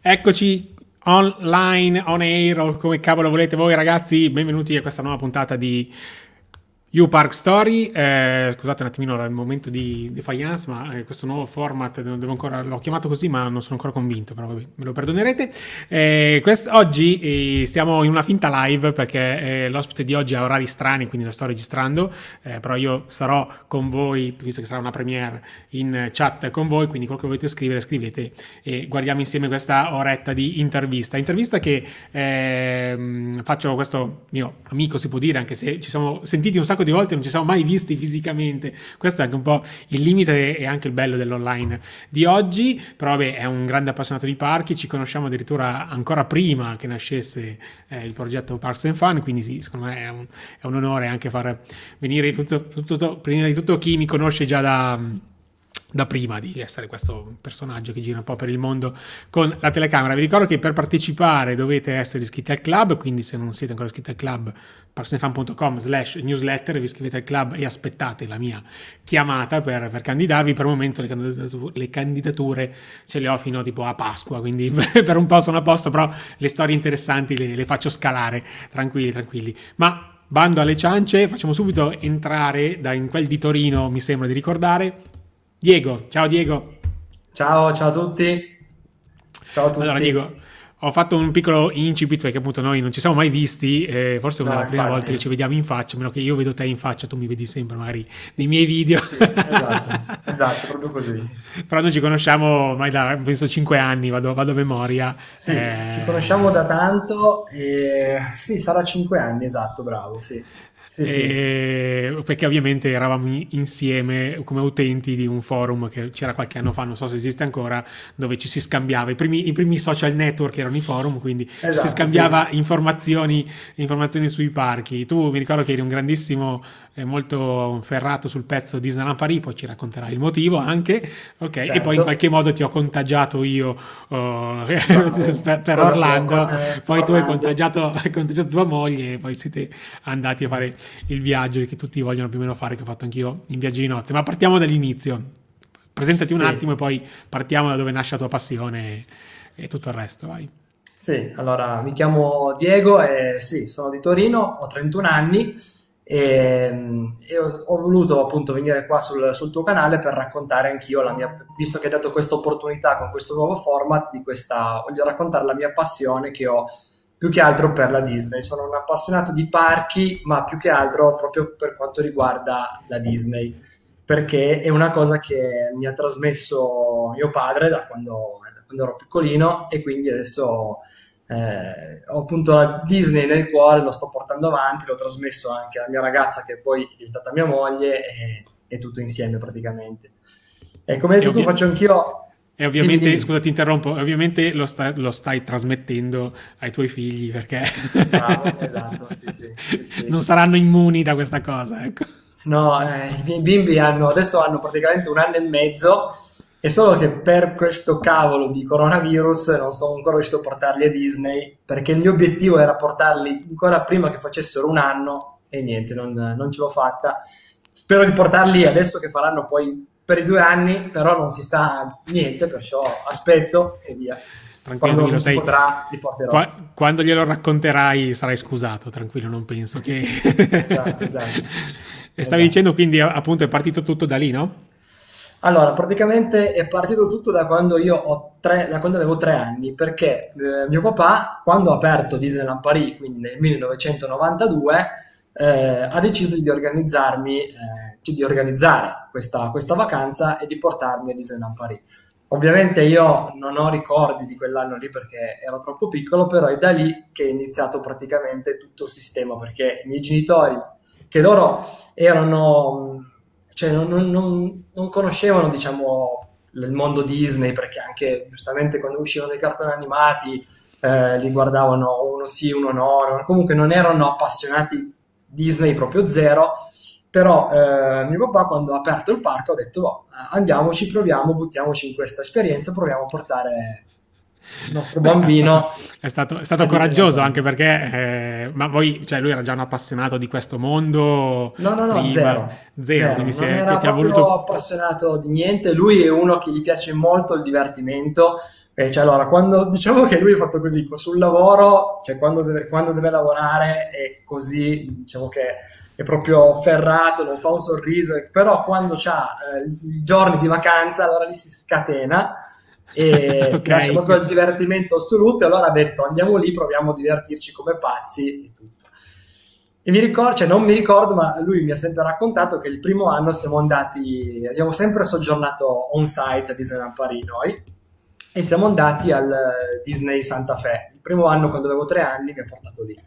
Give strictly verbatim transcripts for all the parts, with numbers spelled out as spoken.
Eccoci online, on air, o come cavolo volete voi ragazzi, benvenuti a questa nuova puntata di U Park Story. Eh, scusate un attimino il momento di defiance, ma eh, questo nuovo format devo ancora, l'ho chiamato così ma non sono ancora convinto, però vabbè, me lo perdonerete. Eh, quest- oggi eh, stiamo in una finta live perché eh, l'ospite di oggi ha orari strani, quindi la sto registrando, eh, però io sarò con voi, visto che sarà una premiere, in chat con voi, quindi quello che volete scrivere scrivete e guardiamo insieme questa oretta di intervista. Intervista che eh, faccio questo mio amico, si può dire, anche se ci siamo sentiti un sacco di volte, non ci siamo mai visti fisicamente. Questo è anche un po' il limite e anche il bello dell'online di oggi. Però vabbè, è un grande appassionato di parchi, ci conosciamo addirittura ancora prima che nascesse eh, il progetto Parks and Fun, quindi sì, secondo me è un, è un onore anche far venire tutto, tutto, tutto, prima di tutto chi mi conosce già da da prima di essere questo personaggio che gira un po' per il mondo con la telecamera. Vi ricordo che per partecipare dovete essere iscritti al club, quindi se non siete ancora iscritti al club, parksandfun punto com slash newsletter, vi iscrivete al club e aspettate la mia chiamata per, per candidarvi. Per il momento le candidature, le candidature ce le ho fino tipo a Pasqua, quindi per un po' sono a posto, però le storie interessanti le, le faccio scalare, tranquilli, tranquilli. Ma bando alle ciance, facciamo subito entrare da in quel di Torino, mi sembra di ricordare, Diego. Ciao Diego. Ciao, ciao a tutti. Ciao a Allora tutti. Diego, ho fatto un piccolo incipit perché appunto noi non ci siamo mai visti, eh, forse è No, la prima volta che infatti. ci vediamo in faccia, a meno che io vedo te in faccia, tu mi vedi sempre magari nei miei video. Sì, esatto, esatto, proprio così. Però noi ci conosciamo ormai da penso cinque anni, vado, vado a memoria. Sì, ci conosciamo Eh, da tanto e sì, sarà cinque anni, esatto, bravo, sì. Sì, sì, E- perché ovviamente eravamo i- insieme come utenti di un forum che c'era qualche anno fa, non so se esiste ancora, dove ci si scambiava, i primi, i primi social network erano i forum, quindi ci si esatto, sì. scambiava informazioni, informazioni sui parchi. Tu mi ricordo che eri un grandissimo, eh, molto ferrato sul pezzo Disneyland Paris, poi ci racconterai il motivo anche, ok? E poi in Certo, qualche modo ti ho contagiato io oh, bravo, per, per con la fo- Orlando, con, eh, poi tu hai Orlando. contagiato, hai contagiato tua moglie e poi siete andati a fare il viaggio che tutti vogliono più o meno fare, che ho fatto anch'io in viaggio di nozze. Ma partiamo dall'inizio. Presentati un Sì, attimo e poi partiamo da dove nasce la tua passione e, e tutto il resto, vai. sì, allora mi chiamo Diego e sì, sono di Torino, ho trentuno anni e, mm, e ho, ho voluto appunto venire qua sul, sul tuo canale per raccontare anch'io la mia, visto che hai dato questa opportunità con questo nuovo format, di questa, voglio raccontare la mia passione che ho più che altro per la Disney. Sono un appassionato di parchi, ma più che altro proprio per quanto riguarda la Disney, perché è una cosa che mi ha trasmesso mio padre da quando, da quando ero piccolino e quindi adesso eh, ho appunto la Disney nel cuore, lo sto portando avanti, l'ho trasmesso anche alla mia ragazza che poi è diventata mia moglie e, e tutto insieme praticamente. E come hai E, detto tu ovvia- faccio anch'io, e dimmi ovviamente, dimmi, scusa ti interrompo, ovviamente lo, sta- lo stai trasmettendo ai tuoi figli perché bravo, esatto, sì sì, sì non sì. saranno immuni da questa cosa, ecco. No, eh, i miei bimbi hanno, adesso hanno praticamente un anno e mezzo, è solo che per questo cavolo di coronavirus non sono ancora riuscito a portarli a Disney, perché il mio obiettivo era portarli ancora prima che facessero un anno e niente, non, non ce l'ho fatta. Spero di portarli adesso che faranno poi per i due anni, però non si sa niente, perciò aspetto e via. Tranquillo, Quando tranquillo, si sei... potrà li porterò. qua- quando glielo racconterai sarai scusato, tranquillo, non penso che... Esatto, esatto, E stavi esatto. dicendo quindi appunto è partito tutto da lì, no? Allora, praticamente è partito tutto da quando io ho tre, da quando avevo tre anni, perché eh, mio papà, quando ha aperto Disneyland Paris, quindi nel millenovecentonovantadue, eh, ha deciso di organizzarmi, eh, cioè di organizzare questa, questa vacanza e di portarmi a Disneyland Paris. Ovviamente io non ho ricordi di quell'anno lì perché ero troppo piccolo, però è da lì che è iniziato praticamente tutto il sistema, perché i miei genitori, che loro erano, cioè non, non- non- non conoscevano, diciamo, il mondo Disney, perché anche giustamente quando uscivano i cartoni animati eh, li guardavano uno sì, uno no, no- comunque non erano appassionati Disney proprio zero, però eh, mio papà quando ha aperto il parco ha detto, "Boh, andiamoci, proviamo, buttiamoci in questa esperienza, proviamo a portare il nostro Beh, è stato, bambino è stato, è stato a coraggioso Disneyland. anche perché, eh, ma voi, cioè lui era già un appassionato di questo mondo No, no, no, prima, zero, zero, zero, quindi si non è- ti, era ti ha proprio voluto... appassionato di niente. Lui è uno che gli piace molto il divertimento. E cioè, allora, quando diciamo che lui è fatto così sul lavoro, cioè quando deve, quando deve lavorare è così, diciamo che è proprio ferrato, non fa un sorriso, e- però quando ha i giorni di vacanza, allora lì si scatena e si Ok. lascia proprio il divertimento assoluto. E allora ha detto andiamo lì, proviamo a divertirci come pazzi e tutto. E mi ricordo, cioè non mi ricordo, ma lui mi ha sempre raccontato che il primo anno siamo andati, abbiamo sempre soggiornato on site a Disneyland Paris noi, e siamo andati al Disney Santa Fe. Il primo anno, quando avevo tre anni, mi ha portato lì.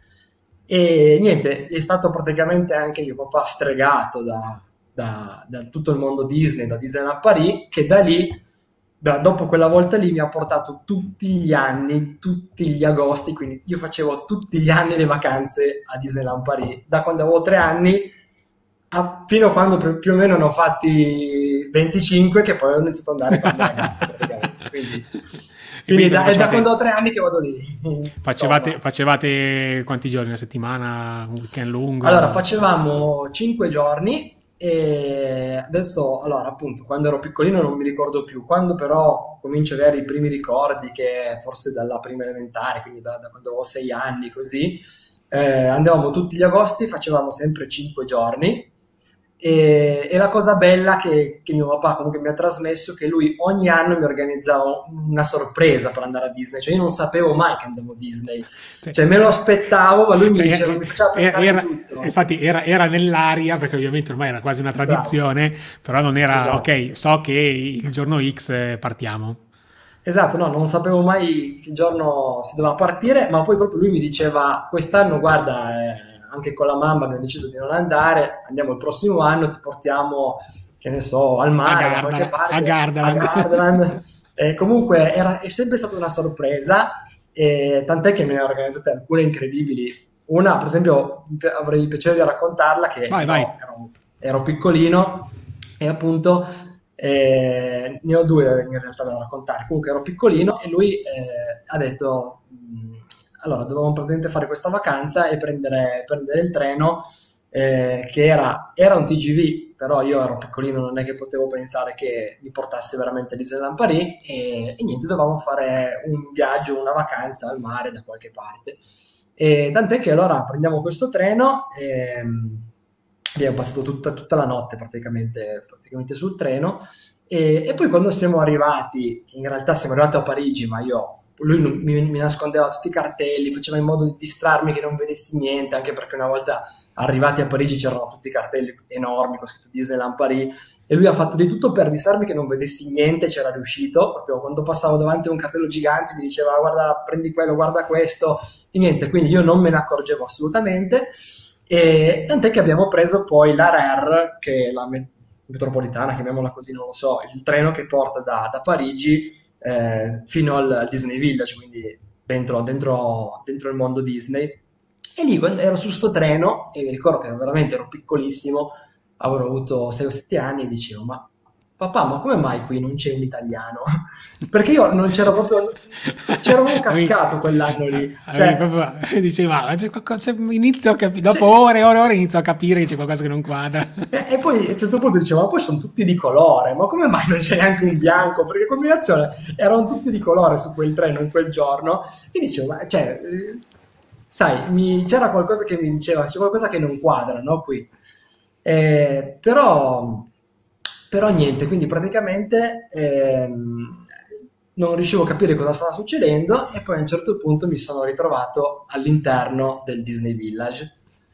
E niente, è stato praticamente anche mio papà stregato da, da- da tutto il mondo Disney, da Disneyland Paris, che da lì, da- dopo quella volta lì, mi ha portato tutti gli anni, tutti gli agosti, quindi io facevo tutti gli anni le vacanze a Disneyland Paris, da quando avevo tre anni a- fino a quando più, più o meno ne ho fatti venticinque, che poi ho iniziato ad andare quando ero ragazzo praticamente. Quindi, E quindi quindi cosa da- è da quando ho facevate? tre anni che vado lì, Facevate, insomma. facevate quanti giorni? Una settimana? Un weekend Allora, lungo? facevamo cinque giorni e adesso, allora, appunto, quando ero piccolino non mi ricordo più, quando però comincio ad avere i primi ricordi, che forse dalla prima elementare, quindi da, da quando avevo sei anni, così, eh, andavamo tutti gli agosti, facevamo sempre cinque giorni e, e la cosa bella che, che mio papà comunque mi ha trasmesso è che lui ogni anno mi organizzava una sorpresa per andare a Disney, cioè io non sapevo mai che andavo a Disney, Cioè, cioè me lo aspettavo, ma lui mi cioè, diceva, eh, mi faceva eh, pensare di era, tutto. infatti era, era nell'aria, perché ovviamente ormai era quasi una Bravo, tradizione, però non era, esatto. ok, so che il giorno X eh, partiamo. Esatto, no, non sapevo mai che giorno si doveva partire, ma poi proprio lui mi diceva, quest'anno guarda, eh, anche con la mamma abbiamo deciso di non andare, andiamo il prossimo anno, ti portiamo, che ne so, al A mare, da qualche Gardaland. A parte, a Gardaland. Gardaland. E comunque era, è sempre stata una sorpresa, e tant'è che me ne ho organizzate alcune incredibili. Una, per esempio, mi pi- avrei il piacere di raccontarla, che Vai, vai. ero, ero- ero piccolino e appunto eh, ne ho due in realtà da raccontare. Comunque ero piccolino e lui eh, ha detto, mh, allora dovevamo praticamente fare questa vacanza e prendere, prendere il treno, eh, che era, era un T G V, però io ero piccolino, non è che potevo pensare che mi portasse veramente a Disneyland Paris e, e niente, dovevamo fare un viaggio, una vacanza al mare da qualche parte. E tant'è che allora prendiamo questo treno e mh, abbiamo passato tutta, tutta la notte praticamente, praticamente sul treno e, e poi quando siamo arrivati, in realtà siamo arrivati a Parigi, ma io, lui non- mi, mi nascondeva tutti i cartelli, faceva in modo di distrarmi che non vedessi niente, anche perché una volta arrivati a Parigi c'erano tutti i cartelli enormi con scritto Disneyland Paris e lui ha fatto di tutto per distrarmi che non vedessi niente, c'era riuscito, proprio quando passavo davanti a un cartello gigante mi diceva guarda prendi quello, guarda questo e niente, quindi io non me ne accorgevo assolutamente e tant'è che abbiamo preso poi la R E R, che è la me- metropolitana, chiamiamola così, non lo so, il treno che porta da, da Parigi eh, fino al, al Disney Village, quindi dentro, dentro, dentro il mondo Disney. E lì quando ero su sto treno, e mi ricordo che veramente ero piccolissimo, avrò avuto sei o sette anni e dicevo, ma papà, ma come mai qui non c'è un italiano? Perché io non c'ero proprio, c'ero proprio Avevi, cascato quell'anno lì, avevi cioè proprio, diceva, "Ma c'è qualcosa, inizio a capire, dopo c'è- ore e ore e ore inizio a capire che c'è qualcosa che non quadra. E, e poi a un certo punto dicevo, ma poi sono tutti di colore, ma come mai non c'è neanche un bianco? Perché combinazione erano tutti di colore su quel treno in quel giorno. E dicevo, ma cioè, eh, sai, mi- c'era qualcosa che mi diceva, c'è qualcosa che non quadra, no? Qui. Eh, però, però niente, quindi praticamente ehm, non riuscivo a capire cosa stava succedendo e poi a un certo punto mi sono ritrovato all'interno del Disney Village.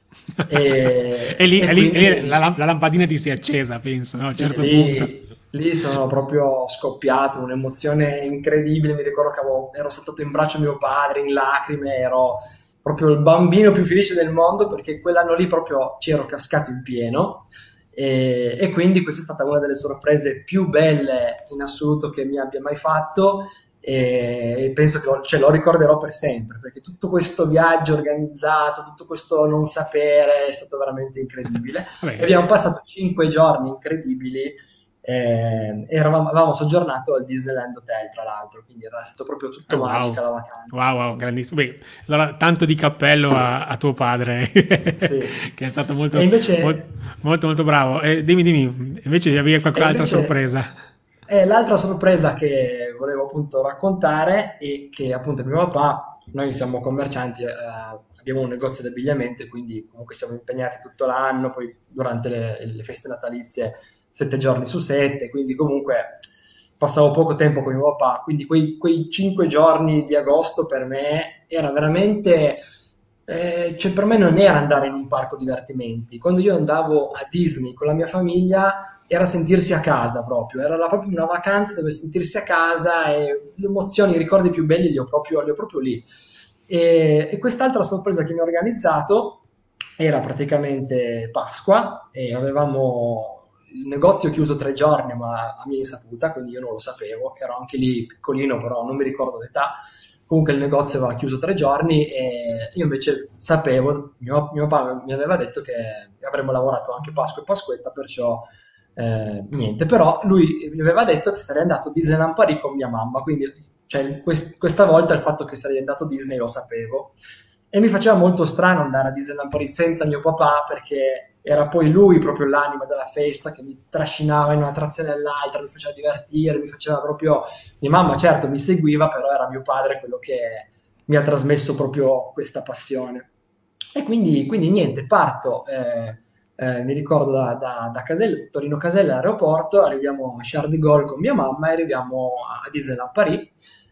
E E, lì, e e lì- e lì la, quindi lam- la lampadina ti si è accesa, penso, no? A un sì, certo punto. lì, lì sono proprio scoppiato, un'emozione incredibile. Mi ricordo che avevo- ero saltato in braccio a mio padre in lacrime, ero proprio il bambino più felice del mondo perché quell'anno lì proprio ci ero cascato in pieno. E, e quindi questa è stata una delle sorprese più belle in assoluto che mi abbia mai fatto e penso che lo, cioè, lo ricorderò per sempre perché tutto questo viaggio organizzato, tutto questo non sapere è stato veramente incredibile e Vabbè, abbiamo passato cinque giorni incredibili Eh, eravamo, avevamo soggiornato al Disneyland Hotel, tra l'altro, quindi era stato proprio tutto Oh, wow, magica la vacanza. wow, wow, grandissimo. Beh, allora, tanto di cappello a, a tuo padre, Sì. che è stato E molto, molto, invece, molto, molto bravo. Eh, dimmi, dimmi, invece avevi qualche e altra invece sorpresa? eh, l'altra sorpresa che volevo appunto raccontare è che appunto mio papà, noi siamo commercianti, eh, abbiamo un negozio di abbigliamento e quindi comunque siamo impegnati tutto l'anno, poi durante le, le feste natalizie sette giorni su sette, quindi comunque passavo poco tempo con mio papà, quindi quei, quei cinque giorni di agosto per me era veramente, eh, cioè per me non era andare in un parco divertimenti, quando io andavo a Disney con la mia famiglia era sentirsi a casa proprio, era la- proprio una vacanza dove sentirsi a casa e le emozioni, i ricordi più belli li ho proprio, li ho proprio lì. E, e quest'altra sorpresa che mi ho organizzato era praticamente Pasqua e avevamo il negozio chiuso tre giorni, ma a mia insaputa, quindi io non lo sapevo, ero anche lì piccolino, però non mi ricordo l'età. Comunque il negozio aveva chiuso tre giorni e io invece sapevo, mio, mio papà mi aveva detto che avremmo lavorato anche Pasqua e Pasquetta, perciò eh, niente. Però lui mi aveva detto che sarei andato a Disneyland Paris con mia mamma, quindi cioè, quest- questa volta il fatto che sarei andato a Disney lo sapevo. E mi faceva molto strano andare a Disneyland Paris senza mio papà perché era poi lui proprio l'anima della festa che mi trascinava in un'attrazione all'altra, mi faceva divertire, mi faceva proprio... Mia mamma certo mi seguiva, però era mio padre quello che mi ha trasmesso proprio questa passione. E quindi, quindi niente, parto, eh, eh, mi ricordo da, da, da Casella, Torino Casella all'aeroporto, arriviamo a Charles de Gaulle con mia mamma e arriviamo a Disneyland Paris.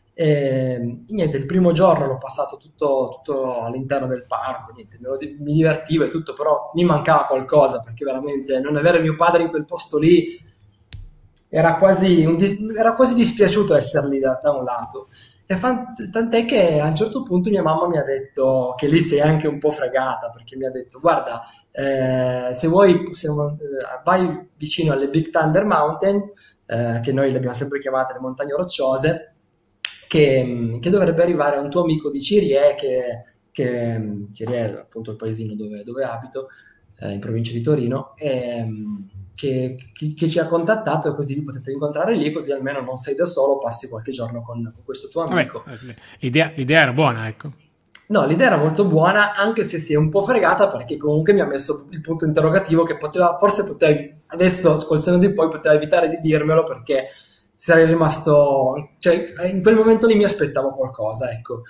E, niente, il primo giorno l'ho passato tutto, tutto all'interno del parco, niente, me lo di- mi divertivo e tutto, però mi mancava qualcosa perché veramente non avere mio padre in quel posto lì era quasi, un dis- era quasi dispiaciuto essere lì da, da un lato. E fan- tant'è che a un certo punto mia mamma mi ha detto che lì sei anche un po' fregata perché mi ha detto guarda, eh, se vuoi possiamo- eh, vai vicino alle Big Thunder Mountain, eh, che noi le abbiamo sempre chiamate le montagne rocciose, che, che dovrebbe arrivare un tuo amico di Cirie, che, che Cirie è appunto il paesino dove, dove abito, eh, in provincia di Torino, e, che, che- che ci ha contattato e così vi potete incontrare lì, così almeno non sei da solo, passi qualche giorno con, con questo tuo Vabbè, amico. l'idea, l'idea era buona, ecco. No, l'idea era molto buona, anche se si è un po' fregata perché comunque mi ha messo il punto interrogativo che poteva, forse potevi, adesso col senno di poi poteva evitare di dirmelo perché sarei rimasto, cioè in quel momento lì mi aspettavo qualcosa, ecco.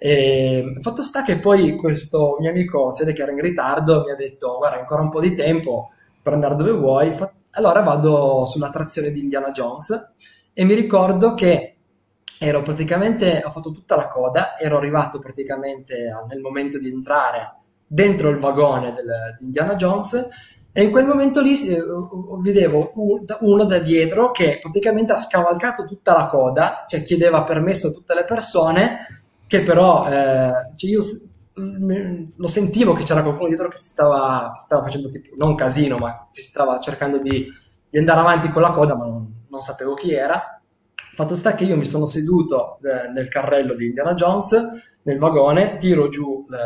E, fatto sta che poi questo mio amico, si vede che era in ritardo, mi ha detto guarda, ancora un po' di tempo per andare dove vuoi. Fa- allora vado sull'attrazione di Indiana Jones e mi ricordo che ero praticamente, ho fatto tutta la coda, ero arrivato praticamente a- nel momento di entrare dentro il vagone del- di Indiana Jones e in quel momento lì eh, vedevo u- uno da dietro che praticamente ha scavalcato tutta la coda, cioè chiedeva permesso a tutte le persone, che però eh, cioè io s- m- lo sentivo che c'era qualcuno dietro che si stava, stava facendo tipo, non casino, ma che si stava cercando di, di andare avanti con la coda, ma non, non sapevo chi era. Fatto sta che io mi sono seduto eh, nel carrello di Indiana Jones, nel vagone, tiro giù eh,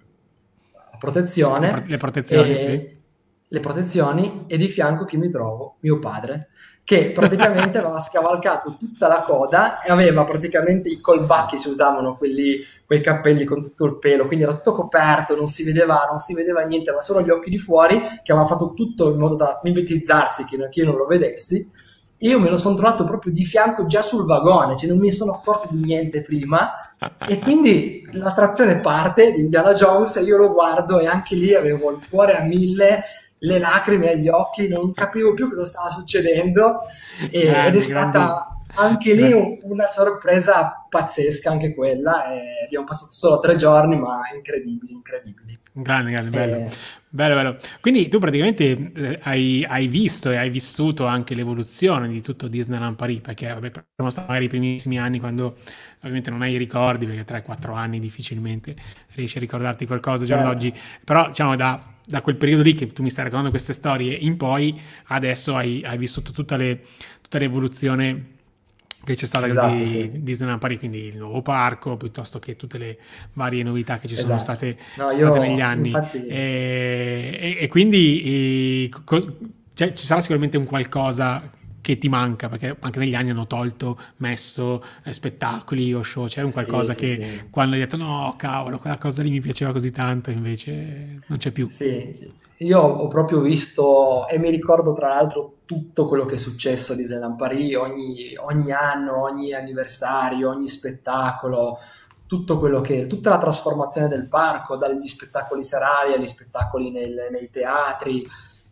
la Le, pro- protezione le protezioni, sì. e le protezioni e di fianco chi mi trovo? Mio padre, che praticamente aveva scavalcato tutta la coda e aveva praticamente i colbacchi, si usavano quelli, quei cappelli con tutto il pelo, quindi era tutto coperto, non si vedeva, non si vedeva niente, aveva solo gli occhi di fuori, che aveva fatto tutto in modo da mimetizzarsi, che, che io non lo vedessi. Io me lo sono trovato proprio di fianco già sul vagone, cioè non mi sono accorto di niente prima. E quindi l'attrazione parte di Indiana Jones e io lo guardo e anche lì avevo il cuore a mille, le lacrime agli occhi, non capivo più cosa stava succedendo e- ed è Grandi, grandi. stata anche lì gra- un- una sorpresa pazzesca anche quella e abbiamo passato solo tre giorni ma incredibili, incredibili. Grande, grande, bello. E- Bello, bello. Quindi tu praticamente eh, hai, hai visto e hai vissuto anche l'evoluzione di tutto Disneyland Paris, perché vabbè, siamo stati magari i primissimi anni quando ovviamente non hai i ricordi, perché tre quattro anni difficilmente riesci a ricordarti qualcosa al giorno certo, d'oggi, però diciamo da, da quel periodo lì che tu mi stai raccontando queste storie in poi, adesso hai, hai vissuto tutta, le- tutta l'evoluzione che c'è stata esatto, di sì, Disneyland Paris, quindi il nuovo parco, piuttosto che tutte le varie novità che ci sono esatto. state, No, state negli io anni. infatti... E, e- e quindi e, co- cioè, ci sarà sicuramente un qualcosa che ti manca, perché anche negli anni hanno tolto, messo eh, spettacoli o show, c'era un Sì, qualcosa sì, che sì. quando hai detto no, cavolo, quella cosa lì mi piaceva così tanto, invece non c'è più. Sì, io ho proprio visto e mi ricordo tra l'altro tutto quello che è successo a Disneyland Paris, ogni, ogni anno, ogni anniversario, ogni spettacolo, tutto quello che, tutta la trasformazione del parco, dagli spettacoli serali agli spettacoli nel- nei teatri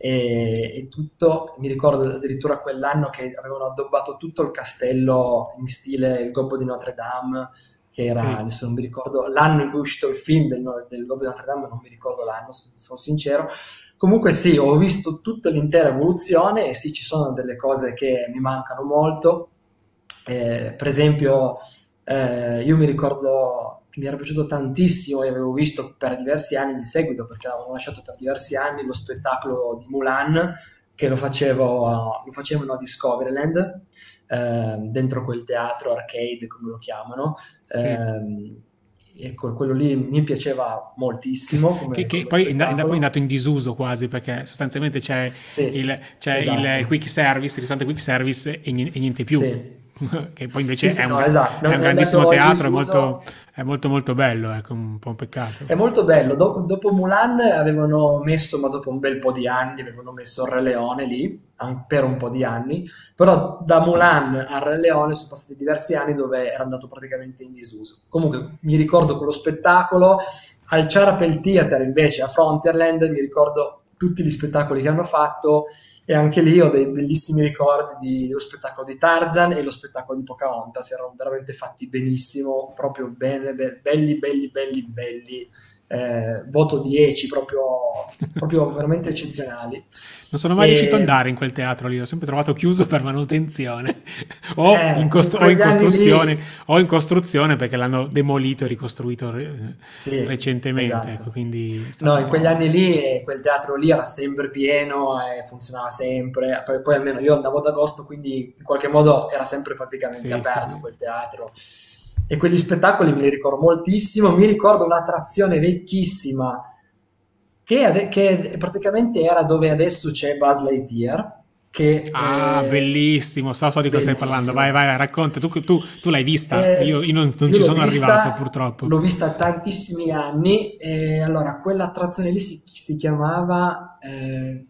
e, e tutto. Mi ricordo addirittura quell'anno che avevano addobbato tutto il castello in stile il Gobbo di Notre Dame, che era, Sì. adesso non mi ricordo l'anno in cui è uscito il film del, del Gobbo di Notre Dame, non mi ricordo l'anno, sono, sono sincero. Comunque sì, ho visto tutta l'intera evoluzione e sì, ci sono delle cose che mi mancano molto. Eh, per esempio, eh, io mi ricordo che mi era piaciuto tantissimo e avevo visto per diversi anni di seguito, perché avevo lasciato per diversi anni lo spettacolo di Mulan, che lo facevo, lo facevano a Discoveryland, eh, dentro quel teatro arcade, come lo chiamano. Sì. Ehm, ecco, quello lì mi piaceva moltissimo Che, come, che come poi è and- poi è spettacolo. andato in disuso quasi, perché sostanzialmente c'è Sì, il, c'è il, il esatto. quick service, il ristorante quick service e, ni- e niente più. Sì, Che poi sì, invece è sì, un, no, gra- esatto. è No, un è grandissimo andato in teatro, è molto, disuso. è molto molto bello, ecco, un po' un peccato. È molto bello. Dopo, dopo Mulan avevano messo, ma dopo un bel po' di anni, avevano messo il Re Leone lì, an- per un po' di anni. Però da Mulan al Re Leone sono passati diversi anni dove era andato praticamente in disuso. Comunque mi ricordo quello spettacolo. Al Charapel Theatre invece a Frontierland mi ricordo tutti gli spettacoli che hanno fatto e anche lì ho dei bellissimi ricordi di- dello spettacolo di Tarzan e lo spettacolo di Pocahontas, erano veramente fatti benissimo, proprio bene, be- belli, belli, belli, belli. Eh, voto dieci, proprio, proprio veramente eccezionali. Non sono mai riuscito ad E, andare in quel teatro lì, ho sempre trovato chiuso per manutenzione o in, eh, in costru- o in quegli anni costruzione lì, o in costruzione perché l'hanno demolito e ricostruito re- sì, recentemente, ecco, esatto. quindi è stato No, un in quegli po'. anni lì eh, quel teatro lì era sempre pieno e funzionava sempre. Poi, poi almeno io andavo ad agosto, quindi in qualche modo era sempre praticamente Sì, sì, aperto sì. quel teatro. E quegli spettacoli me li ricordo moltissimo. Mi ricordo un'attrazione vecchissima che, ade- che praticamente era dove adesso c'è Buzz Lightyear, che Ah, è bellissimo, so, so di cosa stai parlando. Vai, bellissimo. vai, racconta. Tu, tu- tu l'hai vista? Io, Eh, io non, non io ci l'ho sono arrivato, vista, purtroppo. l'ho vista tantissimi anni e allora quell'attrazione lì si, si chiamava... eh,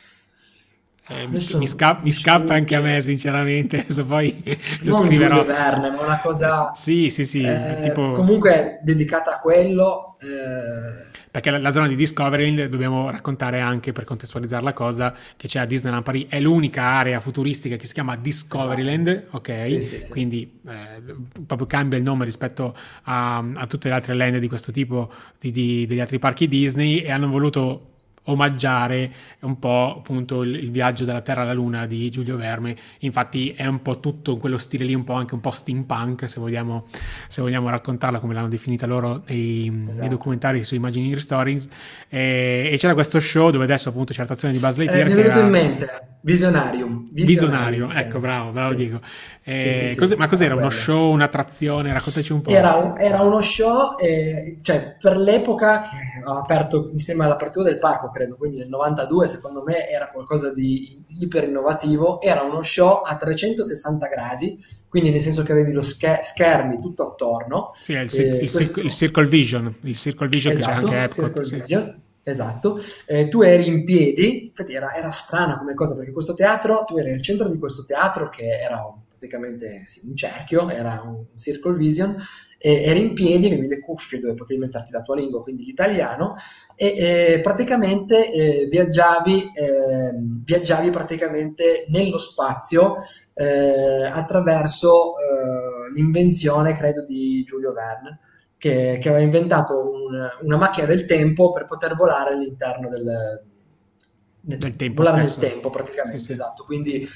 Eh, mi, sc- mi adesso sca- mi mi scappa anche a me, sfugge, sinceramente. Adesso poi lo non Giulio scriverò. Verne, ma una Eh, s- cosa sì, sì, sì, è eh, tipo. comunque dedicata a quello. eh, Perché la, la zona di Discoveryland, dobbiamo raccontare anche per contestualizzare la cosa, che c'è a Disneyland Paris, è l'unica area futuristica che si chiama esatto. Discoveryland, Sì, ok? sì, sì. Quindi eh, proprio cambia il nome rispetto a, a tutte le altre land di questo tipo, di, di- degli altri parchi Disney, e hanno voluto omaggiare un po' appunto il, il viaggio dalla Terra alla Luna di Giulio Verme. Infatti è un po' tutto in quello stile lì, un po' anche un po' steampunk, se vogliamo, se vogliamo raccontarla come l'hanno definita loro nei, nei Esatto. documentari su Imagineering Stories. E, e c'era questo show dove adesso appunto c'è l'attrazione di Buzz Eh, Lightyear mi è che venuto in era mente Visionarium, Visionarium visionario, mi ecco, sembra. bravo, bravo Sì, Diego. sì, sì, E cos'è- sì, ma era cos'era? Uno quello. show, un'attrazione? Raccontaci un po'. Era, un- era uno show, eh, cioè per l'epoca che ha aperto, mi sembra l'apertura del parco, credo, quindi nel novantadue, secondo me era qualcosa di iper innovativo. Era uno show a trecentosessanta gradi, quindi nel senso che avevi lo sche- schermi tutto attorno. Sì, è il, cir- eh, il cir- il questo Circle Vision, il Circle Vision che c'è anche Esatto, Epcot, Circle sì. Vision, esatto. Eh, tu eri in piedi, infatti era, era strana come cosa perché questo teatro, tu eri nel centro di questo teatro che era un- praticamente sì, un cerchio, era un Circle Vision, e eri in piedi, avevi le cuffie dove potevi metterti la tua lingua, quindi l'italiano, e eh, praticamente eh, viaggiavi, ehm, viaggiavi praticamente nello spazio eh, attraverso eh, l'invenzione, credo, di Giulio Verne che, che aveva inventato un- una macchina del tempo per poter volare all'interno del, nel- Del tempo volare nel stesso. tempo Sì, praticamente, sì. esatto. Quindi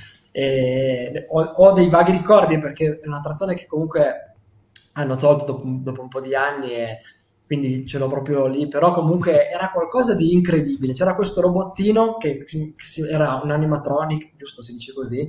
eh, ho, ho dei vaghi ricordi perché è un'attrazione che comunque hanno tolto dopo, dopo un po' di anni e quindi ce l'ho proprio lì, però comunque era qualcosa di incredibile. C'era questo robottino che, che si- era un animatronic, giusto si dice così,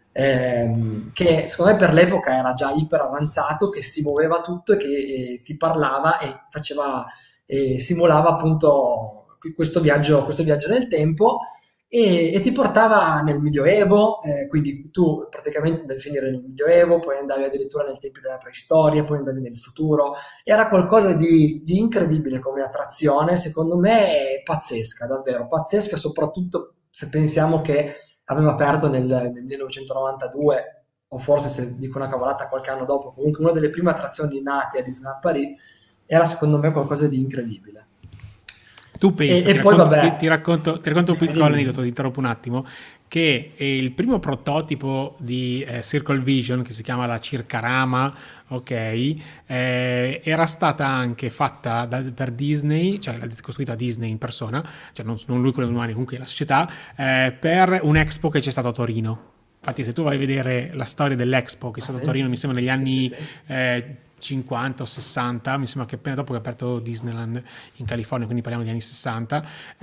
ehm, che secondo me per l'epoca era già iper avanzato, che si muoveva tutto e che eh, ti parlava e faceva, e simulava appunto questo viaggio, questo viaggio nel tempo. e, e ti portava nel Medioevo, eh, quindi tu praticamente devi finire nel Medioevo, poi andavi addirittura nel tempo della preistoria, poi andavi nel futuro. Era qualcosa di, di incredibile come attrazione, secondo me pazzesca, davvero pazzesca, soprattutto se pensiamo che aveva aperto nel, nel millenovecentonovantadue, o forse se dico una cavolata qualche anno dopo, comunque una delle prime attrazioni nate a Disneyland Paris, era secondo me qualcosa di incredibile. Tu pensa, E, ti e poi racconto, ti, vabbè, ti racconto, ti racconto un dimmi, piccolo dimmi. aneddoto, ti interrompo un attimo, che è il primo prototipo di eh, Circle Vision, che si chiama la Circarama, ok, eh, era stata anche fatta da- per Disney, cioè l'ha costruita Disney in persona, cioè non, non lui con le mani, comunque la società, eh, per un Expo che c'è stato a Torino. Infatti, se tu vai a vedere la storia dell'Expo che è Ah stato a sì? Torino, mi sembra negli Sì, sì, anni sì. eh, cinquanta o sessanta, mi sembra che appena dopo che ha aperto Disneyland in California, quindi parliamo degli anni sessanta,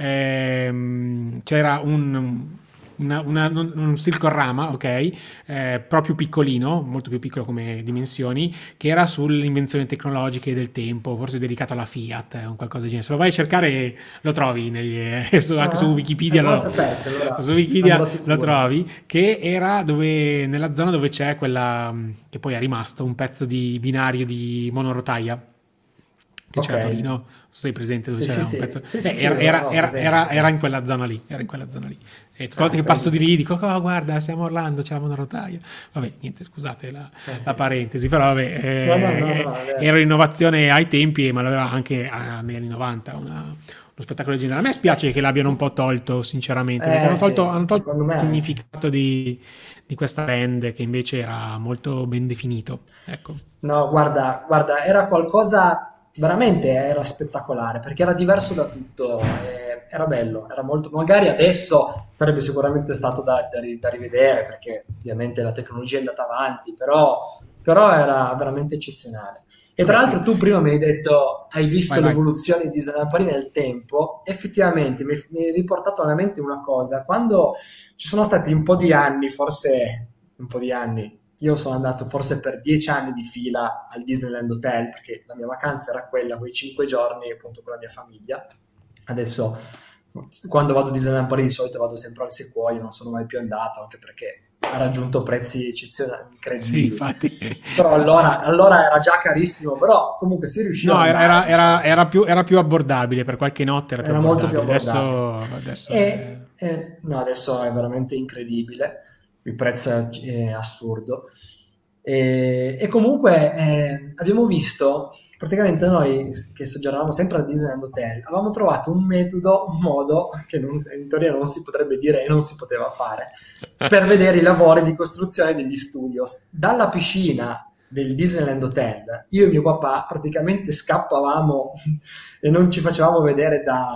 ehm, c'era un, una, una- un un silcorama, ok, eh, proprio piccolino, molto più piccolo come dimensioni, che era sulle invenzioni tecnologiche del tempo, forse dedicato alla Fiat eh, o qualcosa del genere. Se lo vai a cercare lo trovi negli- eh, su- anche su Ah, è Wikipedia buono lo, sapersi, allora su Wikipedia andrò lo sicuro. trovi, che era dove, nella zona dove c'è quella mh, che poi è rimasto un pezzo di binario di monorotaia che Ok. c'è a Torino, non so se sei presente dove Sì, sì, c'era un sì, pezzo. sì, sì, Beh, sì, era, no, era- no, era- presente, era- era in presente. quella zona lì, era in quella zona lì. E tutte le volte Ah, che passo vedi. di lì dico, oh guarda, siamo a Orlando, c'è la monorotaia. Vabbè, niente, scusate la, Eh la sì. parentesi, però vabbè, No, no, no, eh, no, è era vero. un'innovazione ai tempi, ma l'aveva anche ah, negli anni novanta, una- uno spettacolo del genere. A me spiace Beh, che l'abbiano un po' tolto, sinceramente, perché eh hanno tolto, sì, hanno tolto secondo me il anche. significato di, di questa band che invece era molto ben definito. Ecco. No, guarda, guarda, era qualcosa veramente era spettacolare perché era diverso da tutto, eh, era bello, era molto. Magari adesso sarebbe sicuramente stato da, da ri- da rivedere perché ovviamente la tecnologia è andata avanti, però, però era veramente eccezionale. E tra Vabbè, sì. l'altro tu prima mi hai detto, hai Vai, visto vai. l'evoluzione di Disneyland Paris nel tempo, effettivamente mi, mi hai riportato alla mente una cosa, quando ci sono stati un po' di anni, forse un po' di anni. Io sono andato forse per dieci anni di fila al Disneyland Hotel perché la mia vacanza era quella, quei cinque giorni appunto con la mia famiglia. Adesso, quando vado a Disneyland Paris, di solito vado sempre al Sequoia, non sono mai più andato anche perché ha raggiunto prezzi eccezionali, Sì, incredibili. infatti. Però allora, allora era già carissimo, però comunque si riusciva No, ad era, andare, era- diciamo, era- sì. era più, era più abbordabile, per qualche notte era più Era molto più abbordabile. abbordabile. Adesso, adesso è... E, e- no, adesso è veramente incredibile, il prezzo è, è assurdo. E, e comunque eh, abbiamo visto, praticamente noi che soggiornavamo sempre al Disneyland Hotel, avevamo trovato un metodo, un modo che non si- in teoria non si potrebbe dire e non si poteva fare, per vedere i lavori di costruzione degli studios. Dalla piscina del Disneyland Hotel, io e mio papà praticamente scappavamo e non ci facevamo vedere da,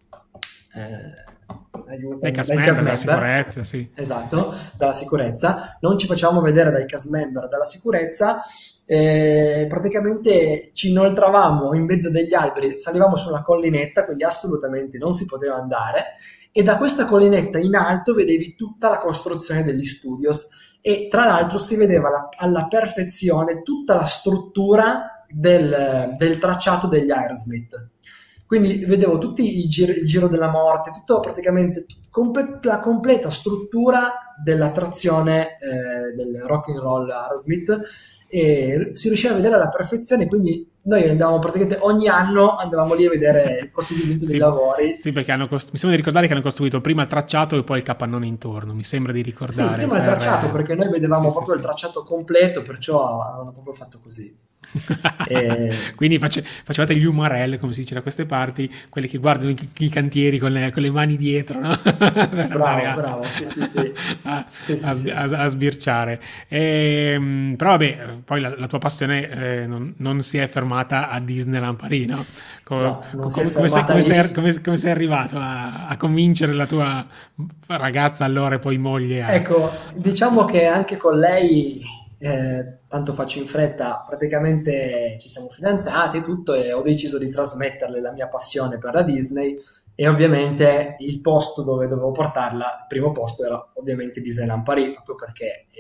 eh, dai aiutami, cast dai member, cast dalla member, sicurezza, sì. esatto, dalla sicurezza, non ci facevamo vedere dai cast member dalla sicurezza, eh, praticamente ci inoltravamo in mezzo degli alberi, salivamo su una collinetta, quindi assolutamente non si poteva andare, e da questa collinetta in alto vedevi tutta la costruzione degli studios e tra l'altro si vedeva la- alla perfezione tutta la struttura del, del tracciato degli Aerosmith. Quindi vedevo tutti i giri- il giro della morte, tutto praticamente comple- la completa struttura dell'attrazione eh, del rock and roll Aerosmith e si riusciva a vedere alla perfezione, quindi noi andavamo praticamente ogni anno andavamo lì a vedere il proseguimento dei Sì, lavori. sì, perché hanno costru- mi sembra di ricordare che hanno costruito prima il tracciato e poi il capannone intorno, mi sembra di Sì, ricordare prima il per... tracciato, eh, perché noi Sì, vedevamo sì, proprio il sì. tracciato completo, perciò avevano proprio fatto così. E... Quindi face- facevate gli umarell, come si dice da queste parti, quelli che guardano i, i cantieri con le, con le mani dietro, no? Per andare Bravo, a, bravo, sì, sì, sì. a- Sì, a sì, sbi- sì. a- a sbirciare. Ehm, però vabbè, poi la, la tua passione eh, non, non si è fermata a Disneyland Paris, no? Co- No, non co- si è come, come sei, fermata come sei- lì. come- come sei arrivato a, a convincere la tua ragazza allora e poi moglie a... Ecco, diciamo che anche con lei, eh, tanto faccio in fretta, praticamente ci siamo fidanzati e tutto e ho deciso di trasmetterle la mia passione per la Disney e ovviamente il posto dove dovevo portarla, il primo posto era ovviamente Disneyland Paris, proprio perché eh,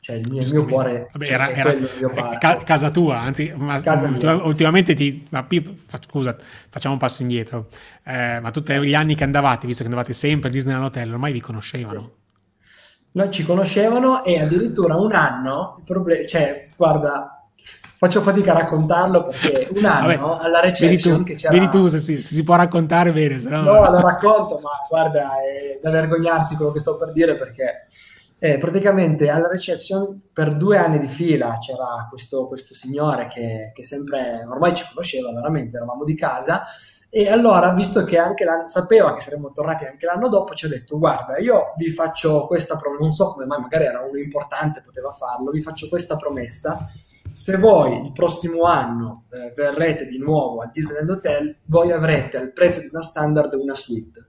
cioè il mio, il mio Giustamente. cuore, Vabbè, cioè, era, è era quello il mio ca- parco, casa tua, anzi, ma casa mia. ultima- ultimamente ti... Ma, Pip, fa- scusa, facciamo un passo indietro. Eh, ma tutti Certo. gli anni che andavate, visto che andavate sempre a Disneyland Hotel, ormai vi Sì. conoscevano. Non ci conoscevano e addirittura un anno, il proble- cioè, guarda, faccio fatica a raccontarlo perché un Vabbè, anno alla vedi reception tu, che vedi tu c'era. se si, se si può raccontare bene, se no... No, lo racconto, ma guarda, è da vergognarsi quello che sto per dire perché eh, praticamente alla reception per due anni di fila c'era questo, questo signore che, che sempre, ormai ci conosceva veramente, eravamo di casa, e allora, visto che anche l'anno, sapeva che saremmo tornati anche l'anno dopo, ci ha detto, guarda, io vi faccio questa promessa, non so come mai, magari era uno importante, poteva farlo, vi faccio questa promessa, se voi il prossimo anno eh, verrete di nuovo al Disneyland Hotel, voi avrete al prezzo di una standard una suite.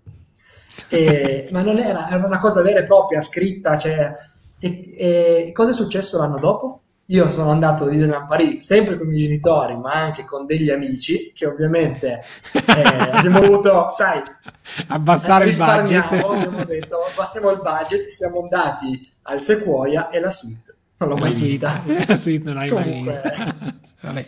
E- ma non era, era una cosa vera e propria, scritta, cioè, e, e cosa è successo l'anno dopo? Io sono andato a Disneyland Paris, sempre con i miei genitori, ma anche con degli amici, che ovviamente eh, abbiamo avuto, sai, eh, Abbassare il risparmiamo, budget. abbiamo detto, passiamo il budget, siamo andati al Sequoia e la suite, non l'ho La mai suite, vista. la suite non l'hai mai Comunque, vista. Vabbè.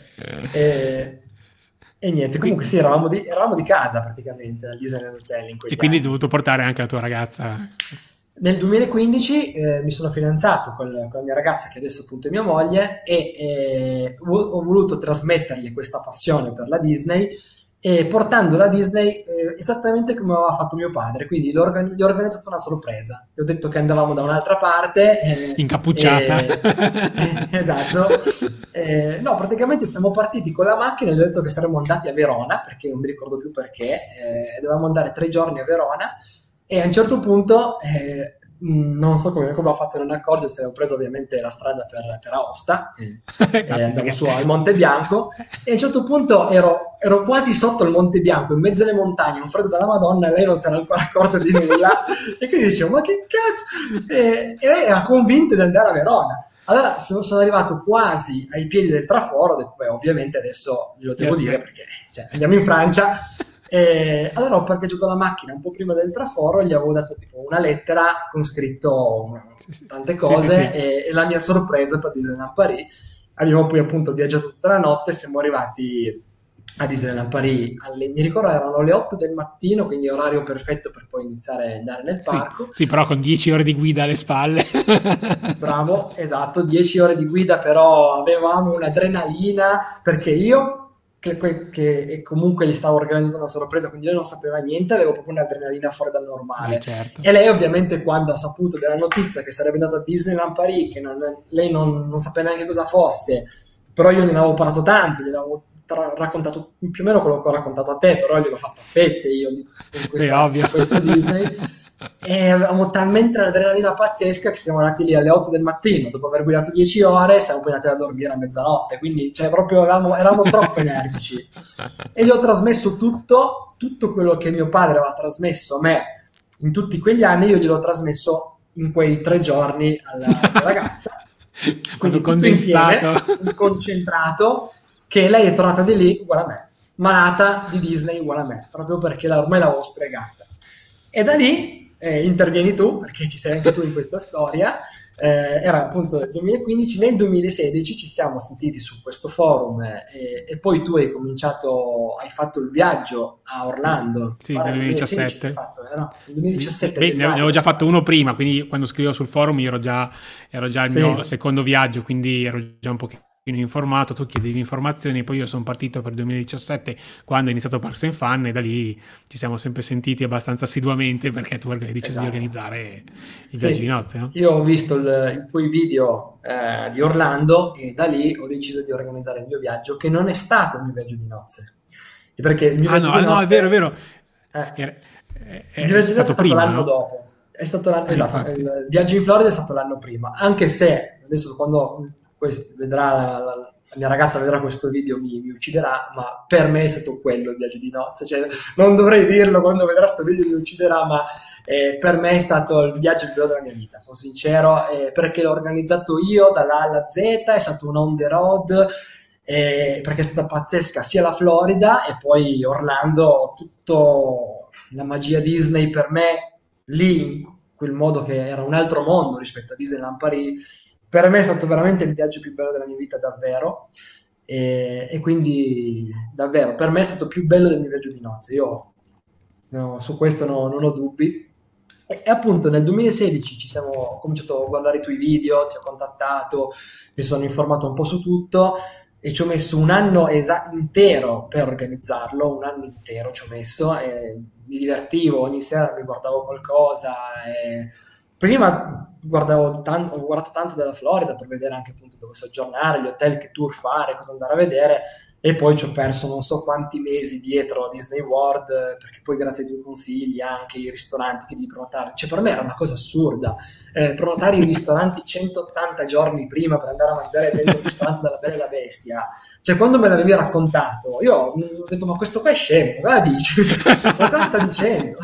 e, e niente, E comunque qui- sì, eravamo di, eravamo di casa praticamente al Disneyland Hotel in e quegli quindi hai anni. dovuto portare anche la tua ragazza. Nel duemilaquindici eh, mi sono fidanzato con, con la mia ragazza, che adesso appunto è mia moglie, e eh, ho, ho voluto trasmetterle questa passione per la Disney, e portandola a Disney eh, esattamente come aveva fatto mio padre. Quindi l'ho organi- gli ho organizzato una sorpresa. Gli ho detto che andavamo da un'altra parte. eh, Incappucciata. e- esatto. Eh, no, praticamente siamo partiti con la macchina e gli ho detto che saremmo andati a Verona, perché non mi ricordo più perché, eh, dovevamo andare tre giorni a Verona, e a un certo punto, eh, mh, non so come, come ho fatto a non accorgersi, avevo preso ovviamente la strada per, per Aosta, e, e Infatti, andavo perché... su al Monte Bianco, e a un certo punto ero, ero quasi sotto il Monte Bianco, in mezzo alle montagne, un freddo della Madonna, e lei non si era ancora accorta di nulla, e quindi dicevo, ma che cazzo? E, e lei era convinta di andare a Verona. Allora sono, sono arrivato quasi ai piedi del traforo, ho detto, beh, ovviamente adesso glielo devo dire perché cioè, andiamo in Francia. E allora ho parcheggiato la macchina un po' prima del traforo e gli avevo dato tipo una lettera con scritto Sì, sì. tante Sì, sì, cose sì. e, e la mia sorpresa per Disneyland Paris. Abbiamo poi appunto viaggiato tutta la notte, siamo arrivati a Disneyland Paris, alle- mi ricordo erano le otto del mattino, quindi orario perfetto per poi iniziare ad andare nel Sì, parco. sì, però con dieci ore di guida alle spalle. Bravo, esatto, dieci ore di guida, però avevamo un'adrenalina perché io, che, que- che- e comunque gli stavo organizzando una sorpresa, quindi lei non sapeva niente, avevo proprio un'adrenalina fuori dal Beh, normale. certo. E lei ovviamente quando ha saputo della notizia che sarebbe andata a Disneyland Paris, che non- lei non, non sapeva neanche cosa fosse, però io gliene avevo parlato tanto, gliene avevo tra- raccontato più o meno quello che ho raccontato a te, però gliel'ho fatto a fette io di, di Beh, questa, ovvio. di questa Disney. E avevamo talmente un'adrenalina pazzesca che siamo andati lì alle otto del mattino, dopo aver guidato dieci ore, siamo poi andati a dormire a mezzanotte, quindi cioè, proprio eravamo, eravamo troppo energici. E gli ho trasmesso tutto, tutto quello che mio padre aveva trasmesso a me in tutti quegli anni, io gliel'ho trasmesso in quei tre giorni alla mia ragazza. Proprio Quindi tutto insieme, condensato. un concentrato, che lei è tornata di lì uguale a me, malata di Disney uguale a me, proprio perché la- ormai l'avevo stregata. E da lì eh, intervieni tu, perché ci sei anche tu in questa storia. Eh, era appunto nel duemilaquindici, nel duemilasedici ci siamo sentiti su questo forum, eh, e, e poi tu hai cominciato, hai fatto il viaggio a Orlando, Sì, guarda, nel nel duemilasedici che hai duemiladiciassette. fatto, eh, no? Nel duemiladiciassette a Beh, ne ne avevo gennaio. già fatto uno prima, quindi quando scrivevo sul forum io ero già, ero già il mio Sì, secondo viaggio, quindi ero già un pochino informato, tu chiedevi informazioni, poi io sono partito per il duemiladiciassette quando è iniziato Parks and Fun e da lì ci siamo sempre sentiti abbastanza assiduamente perché tu hai deciso di esatto. organizzare il viaggio di Sì, nozze, no? io ho visto il- i tuoi video eh, di Orlando e da lì ho deciso di organizzare il mio viaggio, che non è stato il mio viaggio di nozze. Perché il mio Ah viaggio no, di ah, no, è vero, è nozze, vero. eh, Era- è, il mio è viaggio di nozze è stato stato prima, l'anno no? dopo. È stato l'anno, Ah, esatto, infatti. il viaggio in Florida è stato l'anno prima, anche se adesso quando questo- vedrà la, la- la mia ragazza vedrà questo video mi, mi ucciderà, ma per me è stato quello il viaggio di nozze, cioè, non dovrei dirlo quando vedrà questo video mi ucciderà, ma eh, per me è stato il viaggio più bello della mia vita, sono sincero, eh, perché l'ho organizzato io dalla A alla Z, è stato un on the road, eh, perché è stata pazzesca sia la Florida e poi Orlando, tutto la magia Disney per me lì in quel modo che era un altro mondo rispetto a Disneyland Paris, per me è stato veramente il viaggio più bello della mia vita, davvero. E, e quindi davvero per me è stato più bello del mio viaggio di nozze. Io no, su questo no- non ho dubbi. E, e appunto nel duemilasedici ci siamo, ho cominciato a guardare i tuoi video, ti ho contattato, mi sono informato un po' su tutto e ci ho messo un anno esa- intero per organizzarlo, un anno intero ci ho messo e mi divertivo, ogni sera mi guardavo qualcosa. E prima guardavo tan- ho guardato tanto della Florida per vedere anche appunto dove soggiornare, gli hotel, che tour fare, cosa andare a vedere e poi ci ho perso non so quanti mesi dietro a Disney World, eh, perché poi grazie ai tuoi consigli anche i ristoranti che devi prenotare, cioè per me era una cosa assurda, eh, prenotare i ristoranti centottanta giorni prima per andare a mangiare dentro il ristorante della Bella e la Bestia, cioè quando me l'avevi raccontato io mm, ho detto ma questo qua è scemo, cosa dici? Ma cosa sta dicendo?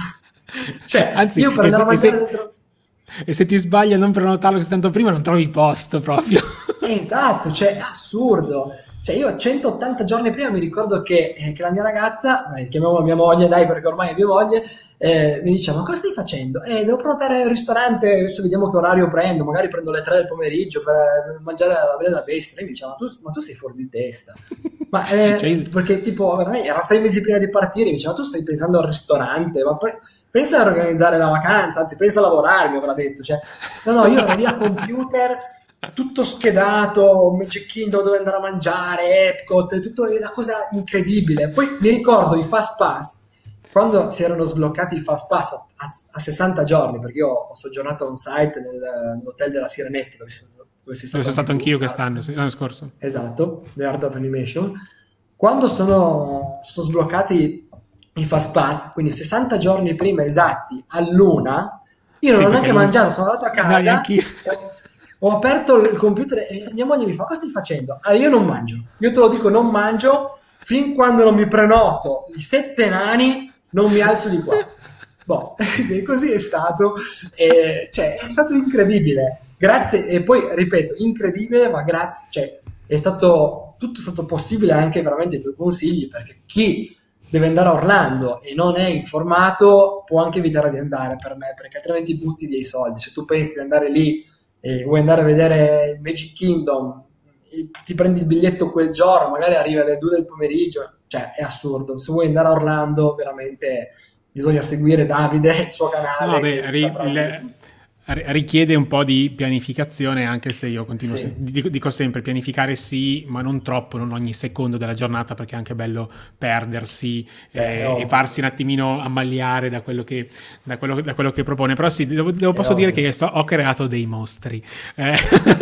Cioè Anzi, io per e andare se, a e mangiare se- dentro. e se ti sbagli a non prenotarlo così tanto prima, non trovi posto proprio. Esatto, cioè è assurdo. Cioè io centottanta giorni prima mi ricordo che, eh, che la mia ragazza, eh, chiamiamola mia moglie, dai perché ormai è mia moglie, eh, mi diceva ma cosa stai facendo? Eh, devo prenotare il ristorante, adesso vediamo che orario prendo, magari prendo le tre del pomeriggio per, per mangiare la bella e la bestia. E mi diceva ma tu, ma tu sei fuori di testa. Ma Cioè, eh, io- perché tipo veramente era sei mesi prima di partire, mi diceva ma tu stai pensando al ristorante, ma pre- pensa a organizzare la vacanza, anzi pensa a lavorare, mi avrà detto. Cioè, no, no, io ero lì a computer, tutto schedato, Magic Kingdom dove andare a mangiare, Epcot, tutto è una cosa incredibile. Poi mi ricordo i Fast Pass, quando si erano sbloccati i Fast Pass a, a- a sessanta giorni, perché io ho soggiornato on site nel- nell'hotel della Sirenetta, dove sei, stato- dove sei dove stato sono anche stato tu, anch'io ah, quest'anno, sì, l'anno scorso. esatto, The Art of Animation. Quando sono, sono sbloccati i Fast Pass, quindi sessanta giorni prima esatti all'una, io non Sì, ho perché neanche lui... mangiato, sono andato a No, casa, neanch'io. ho, ho aperto il computer e mia moglie mi fa: cosa stai facendo? Ah, io non mangio, io te lo dico, non mangio fin quando non mi prenoto i sette nani, non mi alzo di qua. Boh, e così è stato, e, cioè, è stato incredibile. Grazie, e poi ripeto, incredibile, ma grazie, cioè, è stato tutto è stato possibile anche veramente ai tuoi consigli, perché chi deve andare a Orlando e non è informato può anche evitare di andare per me, perché altrimenti butti via i soldi. Se tu pensi di andare lì e vuoi andare a vedere il Magic Kingdom, e ti prendi il biglietto quel giorno, magari arrivi alle due del pomeriggio, cioè è assurdo. Se vuoi andare a Orlando, veramente bisogna seguire Davide, il suo No, canale, che beh, ti ri- saprà dire il- tutto. ri- richiede un po' di pianificazione, anche se io continuo, se- Sì, dico, dico sempre pianificare sì, ma non troppo, non ogni secondo della giornata, perché è anche bello perdersi beh, è eh, e ovvio, farsi un attimino ammaliare da quello che, da quello, da quello che propone. Però sì, devo, devo- è posso dire ovvio. che sto- ho creato dei mostri. Eh.